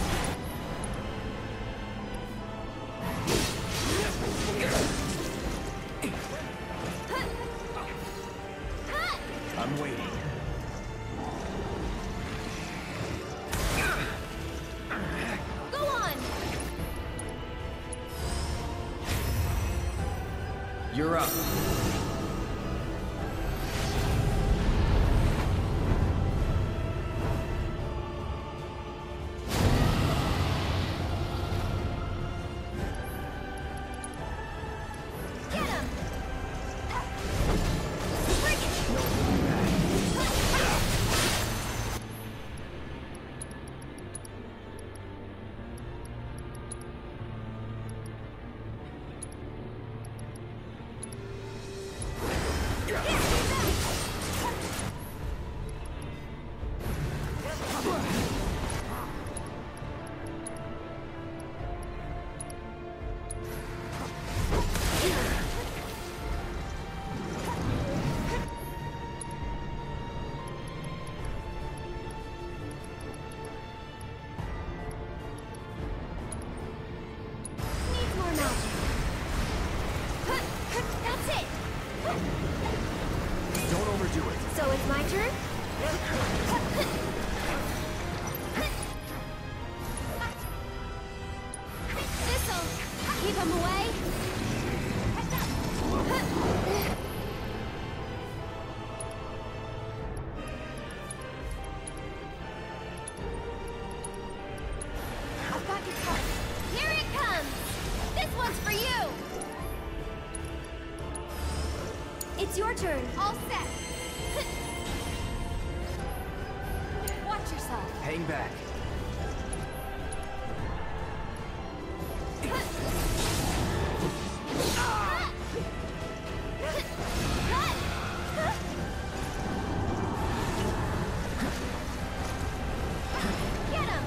I'm waiting. Go on. You're up. Get him. Bring it. Needs more magic. That's it. Don't overdo it. So it's my turn? This'll keep him away. I've got you covered. Here it comes. This one's for you. It's your turn. All set. Watch yourself. Hang back. Get him.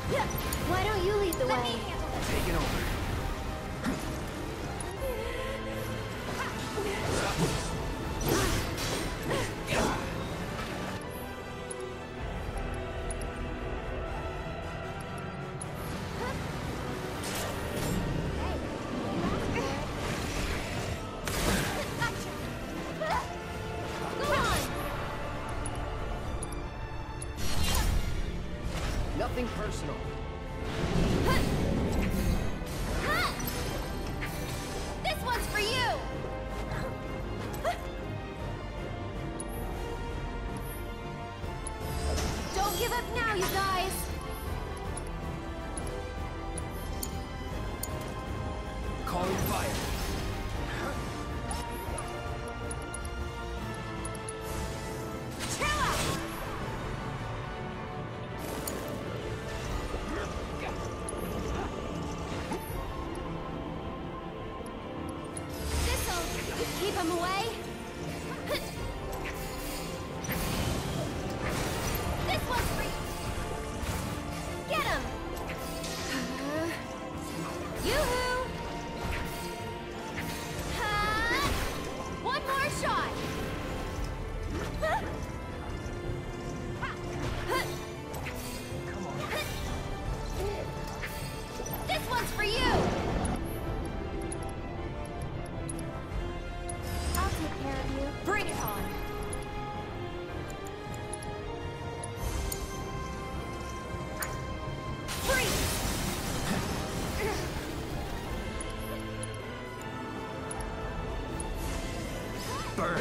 Why don't you lead the Let way? me handle this. Take it over. Nothing personal. This one's for you! Don't give up now, you guys! Calling fire. Keep him away. This one's for you. Get him. Uh, Yoo-hoo. Uh, one more shot. Come on. This one's for you. I'll take care of you. Bring it on! Freeze! Burn!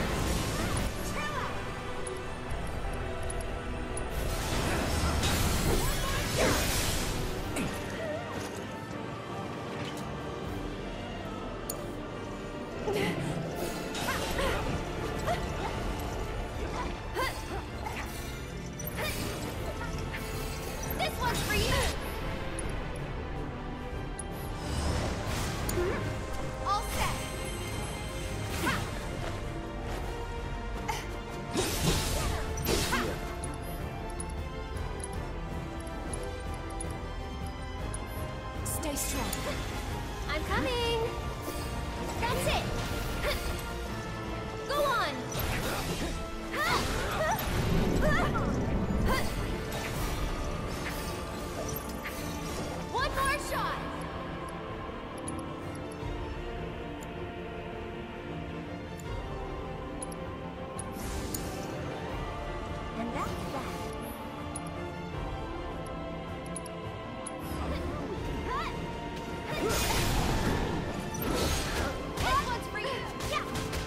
This one's for you! All set! Stay strong. I'm coming! That's it! Go on! One more shot! And that's that. This one's for you! Yeah!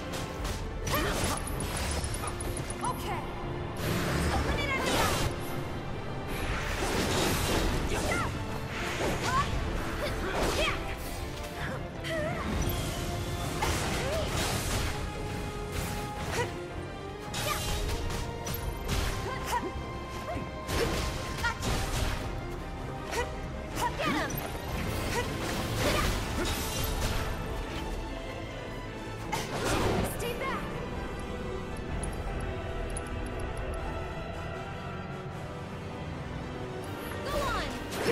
Okay. Open it at the eye! Stay back! Go on!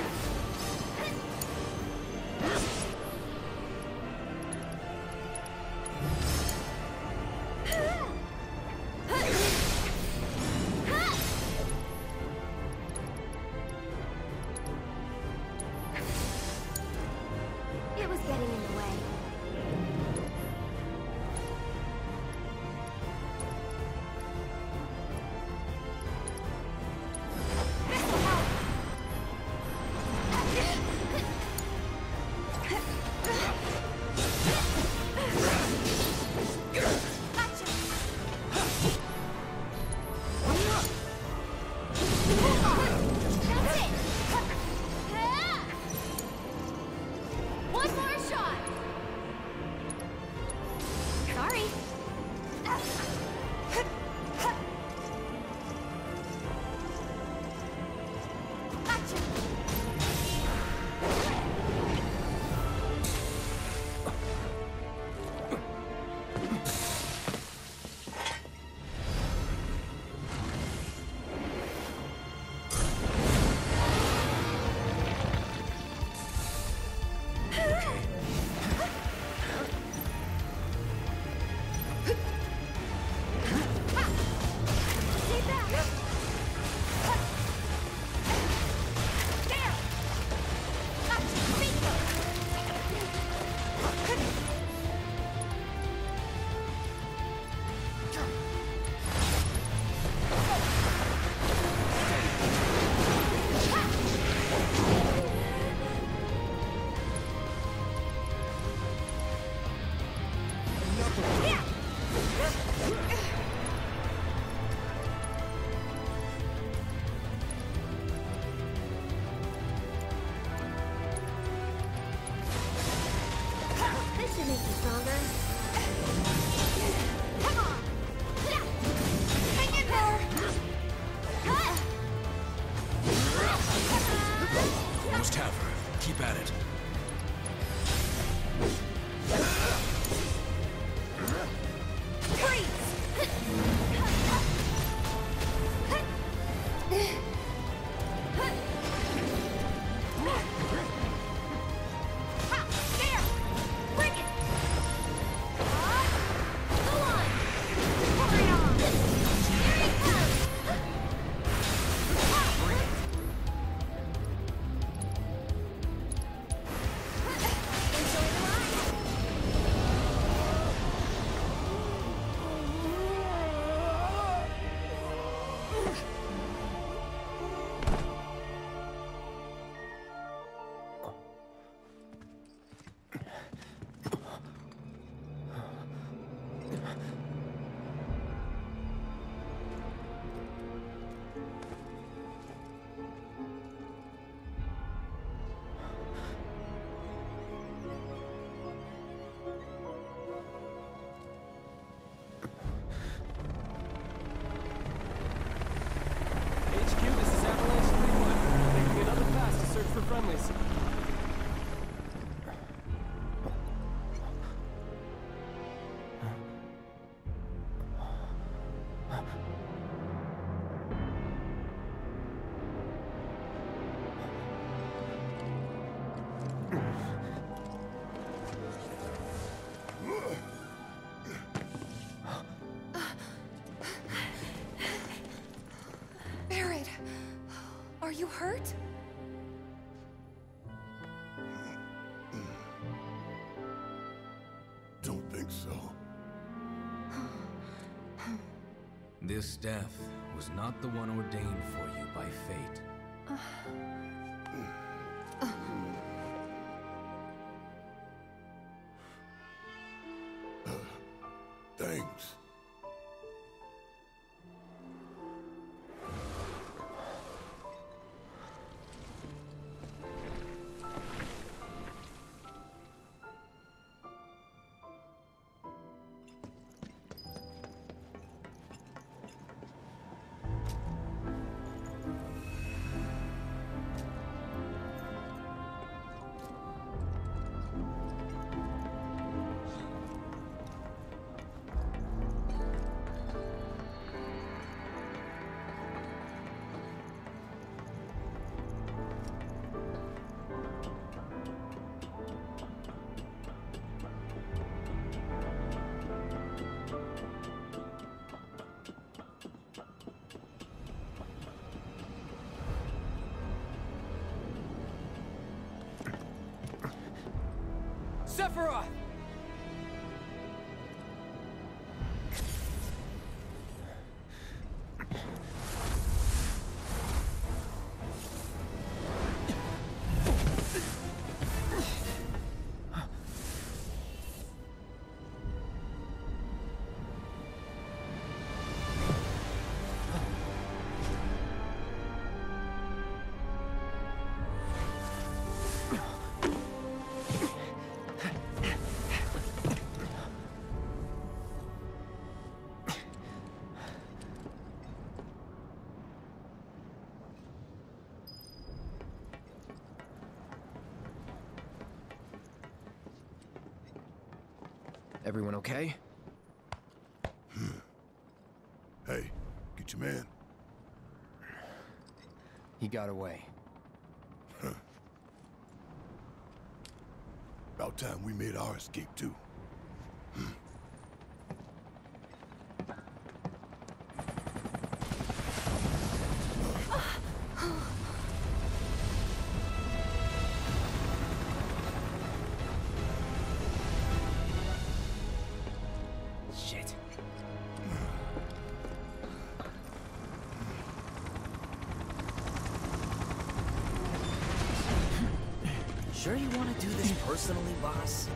It was getting in the way. This'll help. Gotcha. That's it. One more shot. Sorry. Gotcha. almost have her. Keep at it. Are you hurt? Don't think so. This death was not the one ordained for you by fate. Thanks. Sephiroth! Everyone okay? Hey, get your man. He got away. Huh. About time we made our escape too. Shit. Sure you want to do this personally, boss?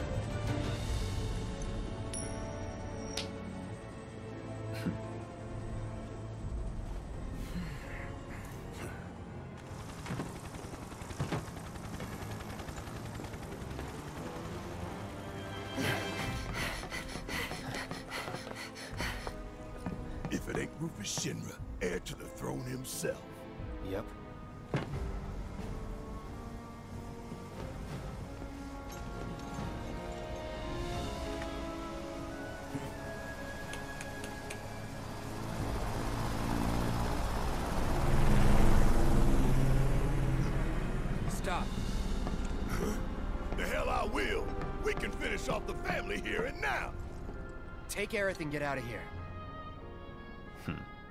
If it ain't Rufus Shinra, heir to the throne himself. Yep. Stop. The hell I will. We can finish off the family here and now. Take Aerith and get out of here. Hmm.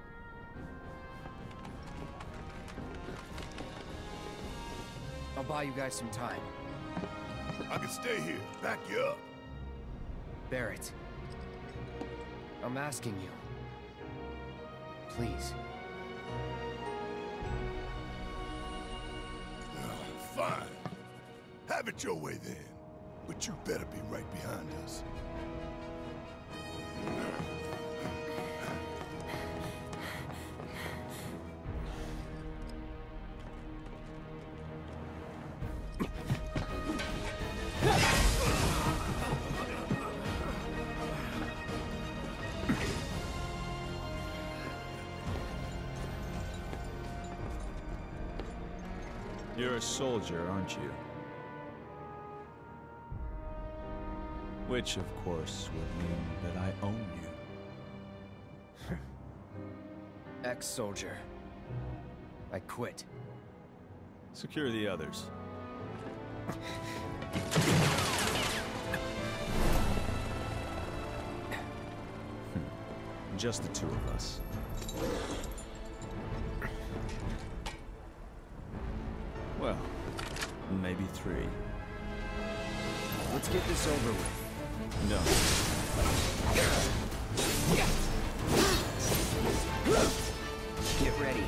I'll buy you guys some time. I can stay here, back you up. Barrett. I'm asking you. Please. Fine. Have it your way then. But you better be right behind us. You're a soldier, aren't you? Which, of course, would mean that I own you. Ex-soldier. I quit. Secure the others. Just the two of us. Well, maybe three. Let's get this over with. No. Get ready.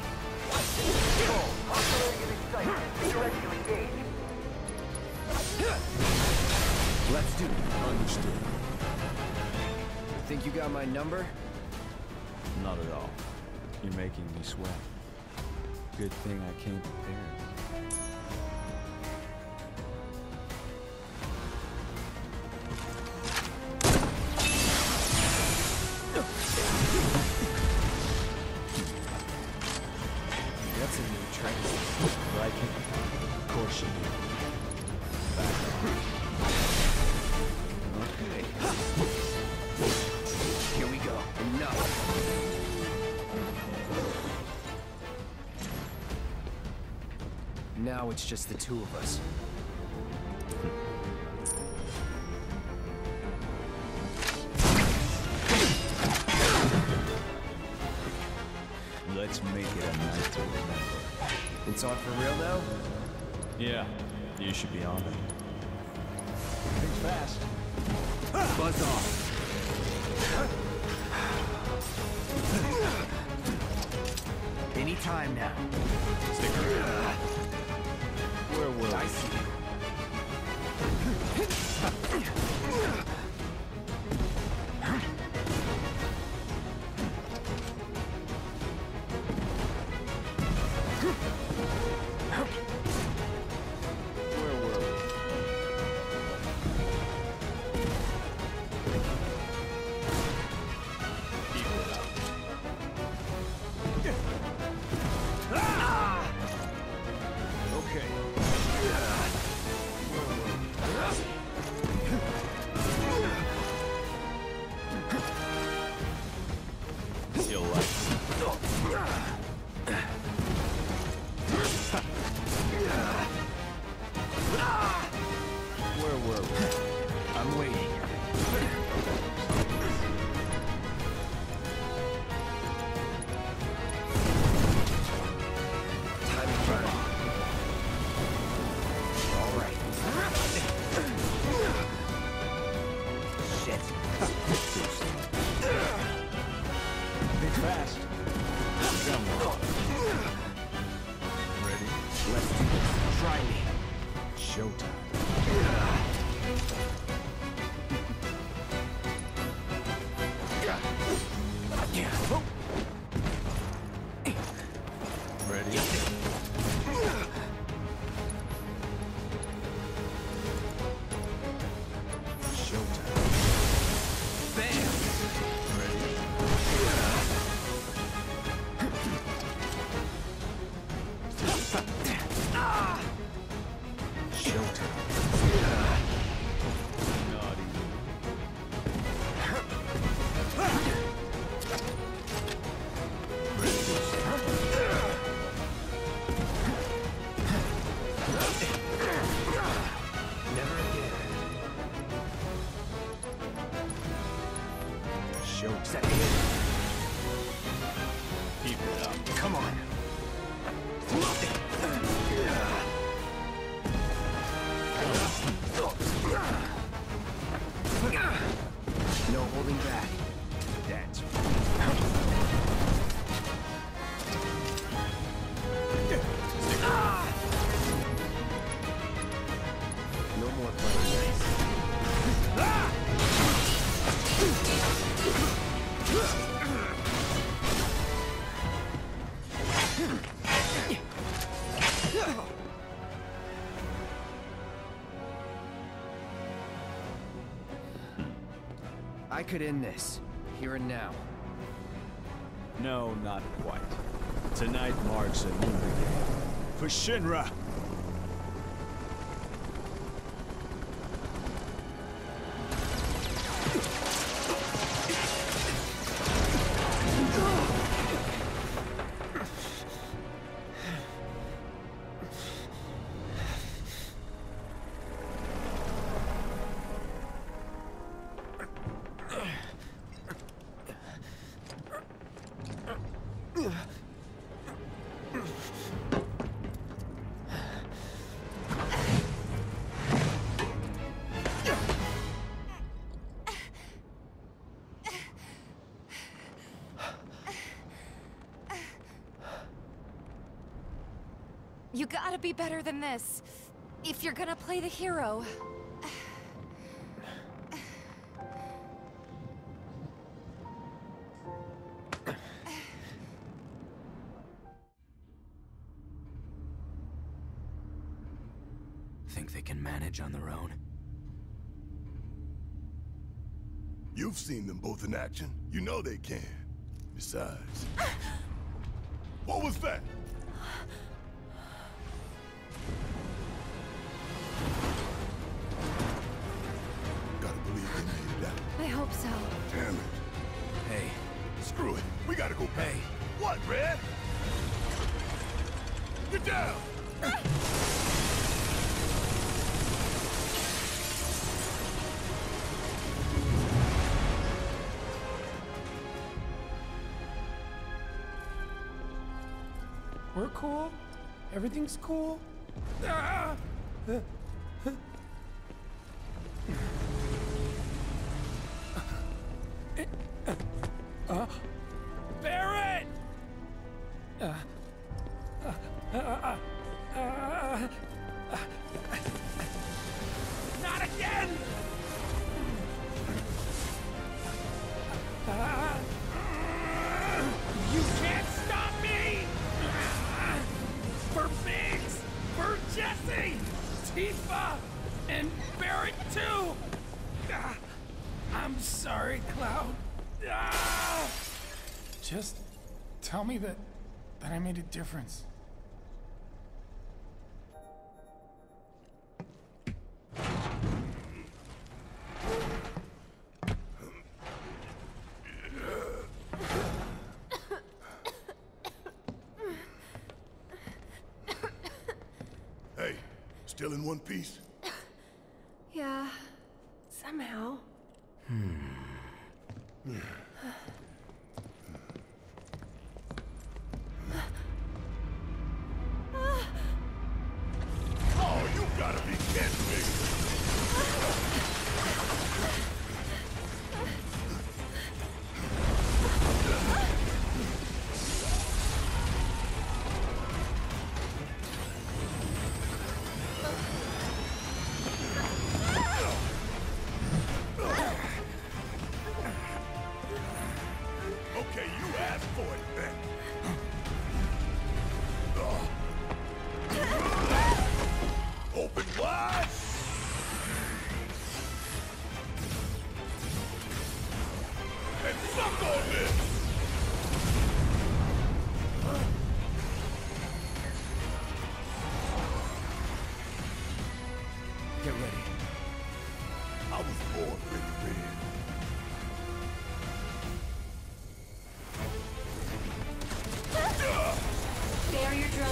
Let's do it. Understood. Think you got my number? Not at all. You're making me sweat. Good thing I came prepared. That's a new trick. Like it? Of course you do. Okay. Here we go. Enough. Now it's just the two of us. Let's make it a night to remember. It's on for real now? Yeah, you should be on it. Think fast. Buzz off. Any time now. Stick around. Where will I see you? Never again. Show set it. Keep it up. Come on. No holding back. That's no more playing nice. I could end this, here and now. No, not quite. Tonight marks a new beginning. For Shinra! You gotta be better than this. If you're gonna play the hero. Think they can manage on their own? You've seen them both in action. You know they can. Besides... What was that? Gotta believe they made it out. I hope so. Damn it. Hey. Screw it. We gotta go back. Hey. What, Red? Get down! We're cool. Everything's cool. Ah! Uh, Barrett! Uh, uh, uh, uh, uh, not again! Uh, you can't stop me! For Biggs! For Jesse! Tifa! And Barrett too! Ah, I'm sorry, Cloud. Ah! Just tell me that that I made a difference. Hey, still in one piece? Yeah, somehow. Hmm. Oh, you gotta be kidding me!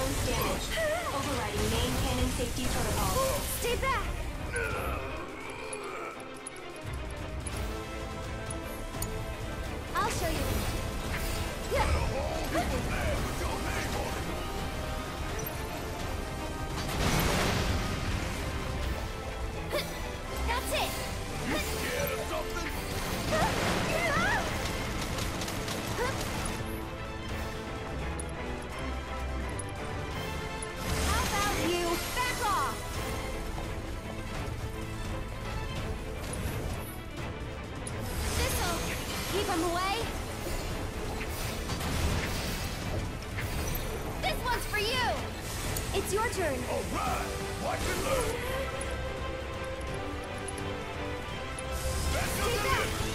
Balance damage. Overriding main cannon safety protocol. Stay back! I'll show you. That's it! You scared of something? How about you back off? This'll keep him away. This one's for you! It's your turn. All right, watch and learn. Special delivery.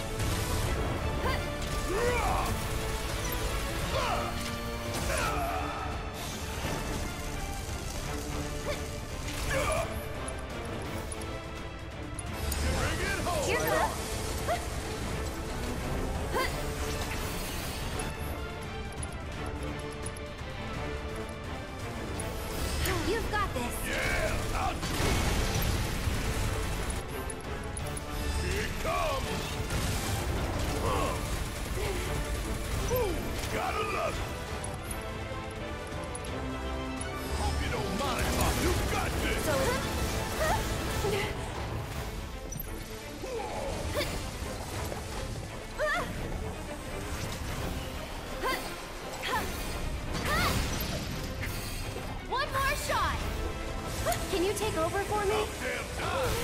Bring it home. Here goes. You've got this. Yeah, I'll do it. Here it comes. Huh. Ooh, gotta love it. Hope you don't mind, Bob. You got this. So, one more shot. Can you take over for me? Damn time.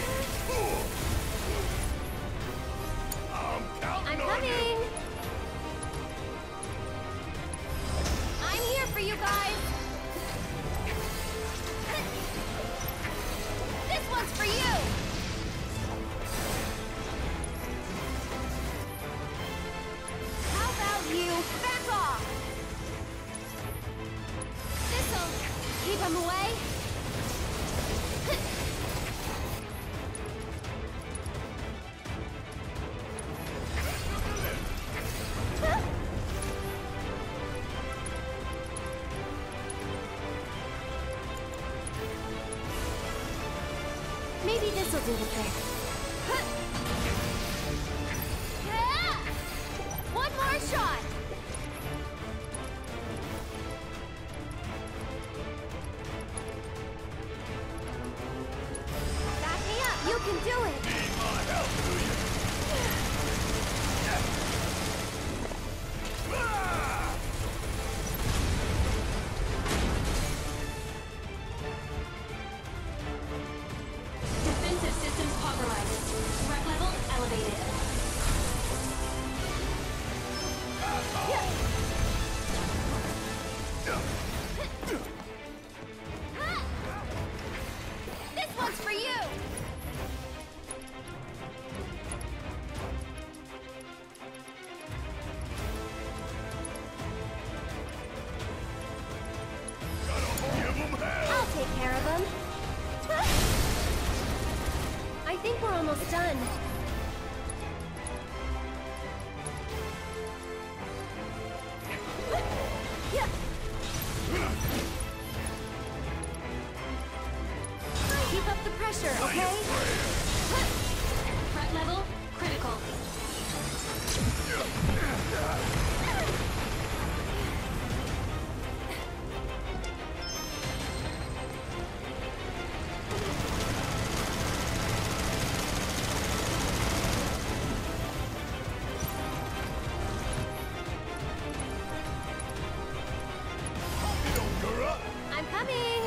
I'm counting I'm on coming. you. I'm here for you guys. This one's for you. How about you back off? This'll keep him away. Maybe this'll do the trick. One more shot. Back me up. You can do it. Need my help, do you? Ah! Defensive systems compromised. Threat level elevated. This one's for you. Give 'em hell. I'll take care of them. I think we're almost done. Yeah. Keep up the pressure, okay? Threat level critical. You don't girl up. I'm coming.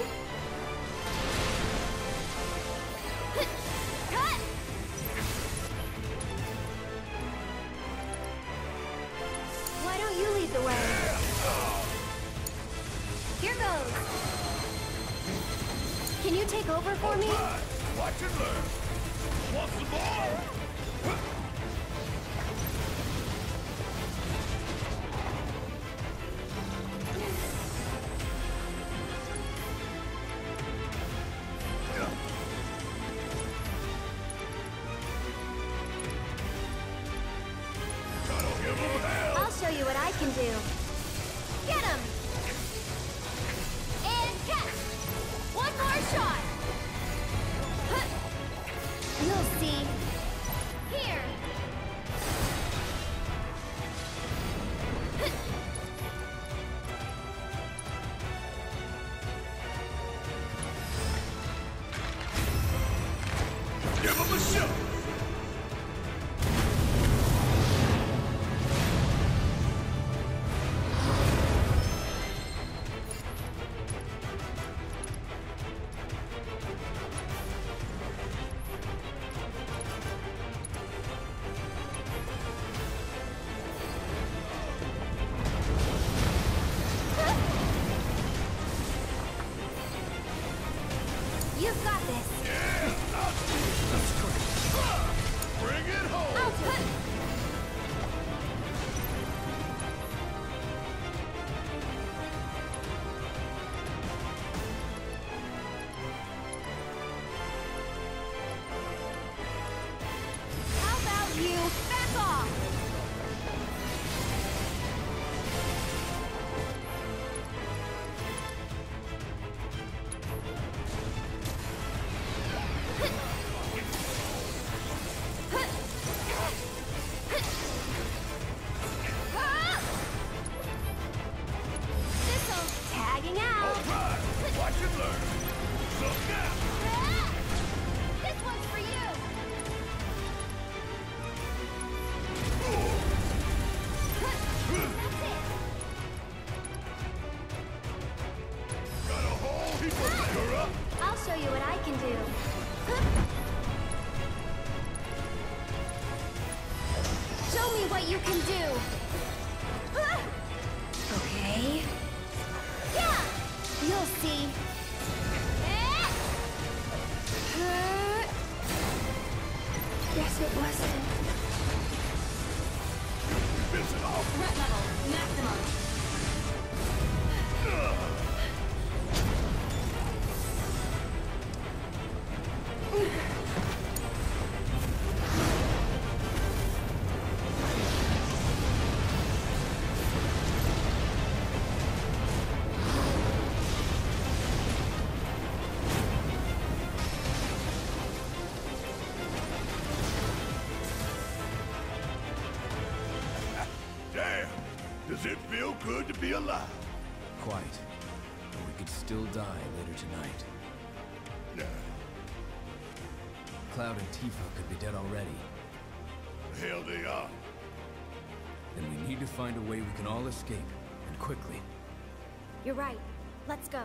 Cut. Why don't you lead the way? Here goes. Can you take over for me? Watch and learn. Want some more? I'll show you what I can do. Get him! And show! You've got this. Yeah, I'll do it. That's great. Bring it home. I'll put... How about you back off? This'll tagging out. All right, watch and learn. Look out. Ah! This one's for you. That's it. Got a whole heap of you're up. I'll show you what I can do. Show me what you can do. Okay. Yeah! You'll see. Guess it wasn't. Piss it off. Threat level maximum. Damn. Does it feel good to be alive? Quite. But we could still die later tonight. Nah. Cloud and Tifa could be dead already. Hell they are. Then we need to find a way we can all escape, and quickly. You're right. Let's go.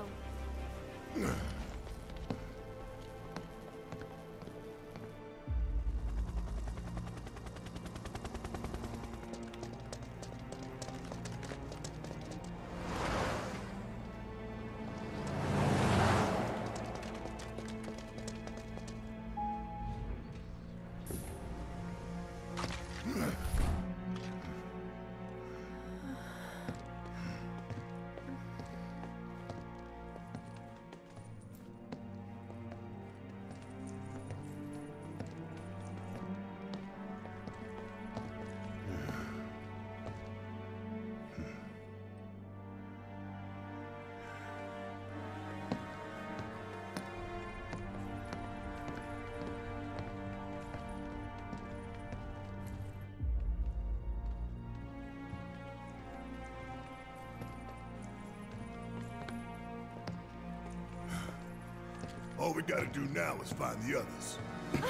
All we gotta do now is find the others.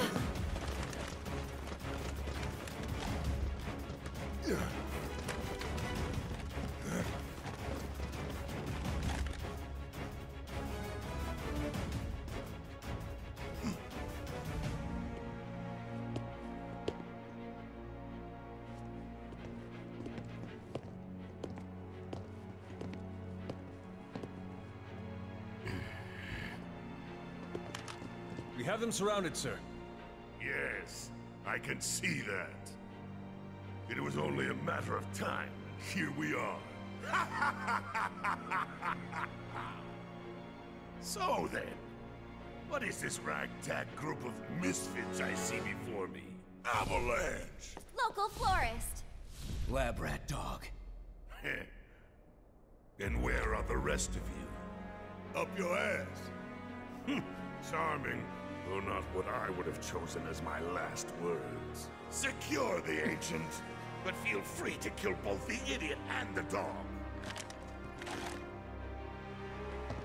We have them surrounded, sir. Yes, I can see that. It was only a matter of time. Here we are. So then, what is this ragtag group of misfits I see before me? Avalanche! Local florist. Lab rat dog. And where are the rest of you? Up your ass. Charming, though not what I would have chosen as my last words. Secure the Ancient, but feel free to kill both the idiot and the dog.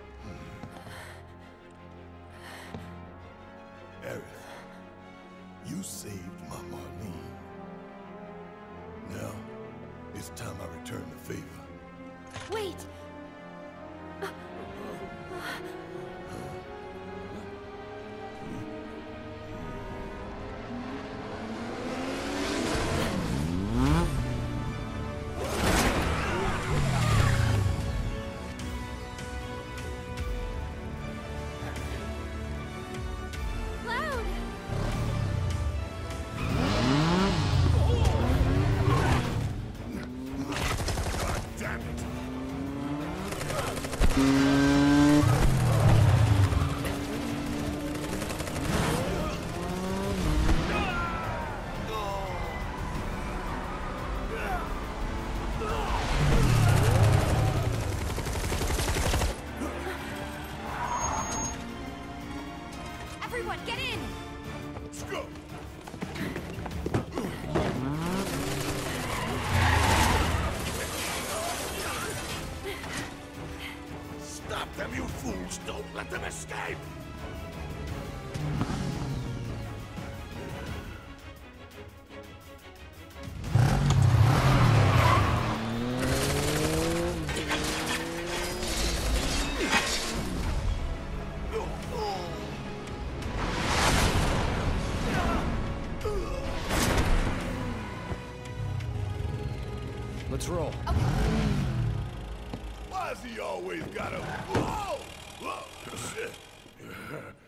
Aerith, You saved my Marlene. Now, it's time I return the favor. Wait! Everyone, get in! Let's go! Stop them, you fools! Don't let them escape! Let's roll. Why's he always gotta... Whoa! Whoa! Shit!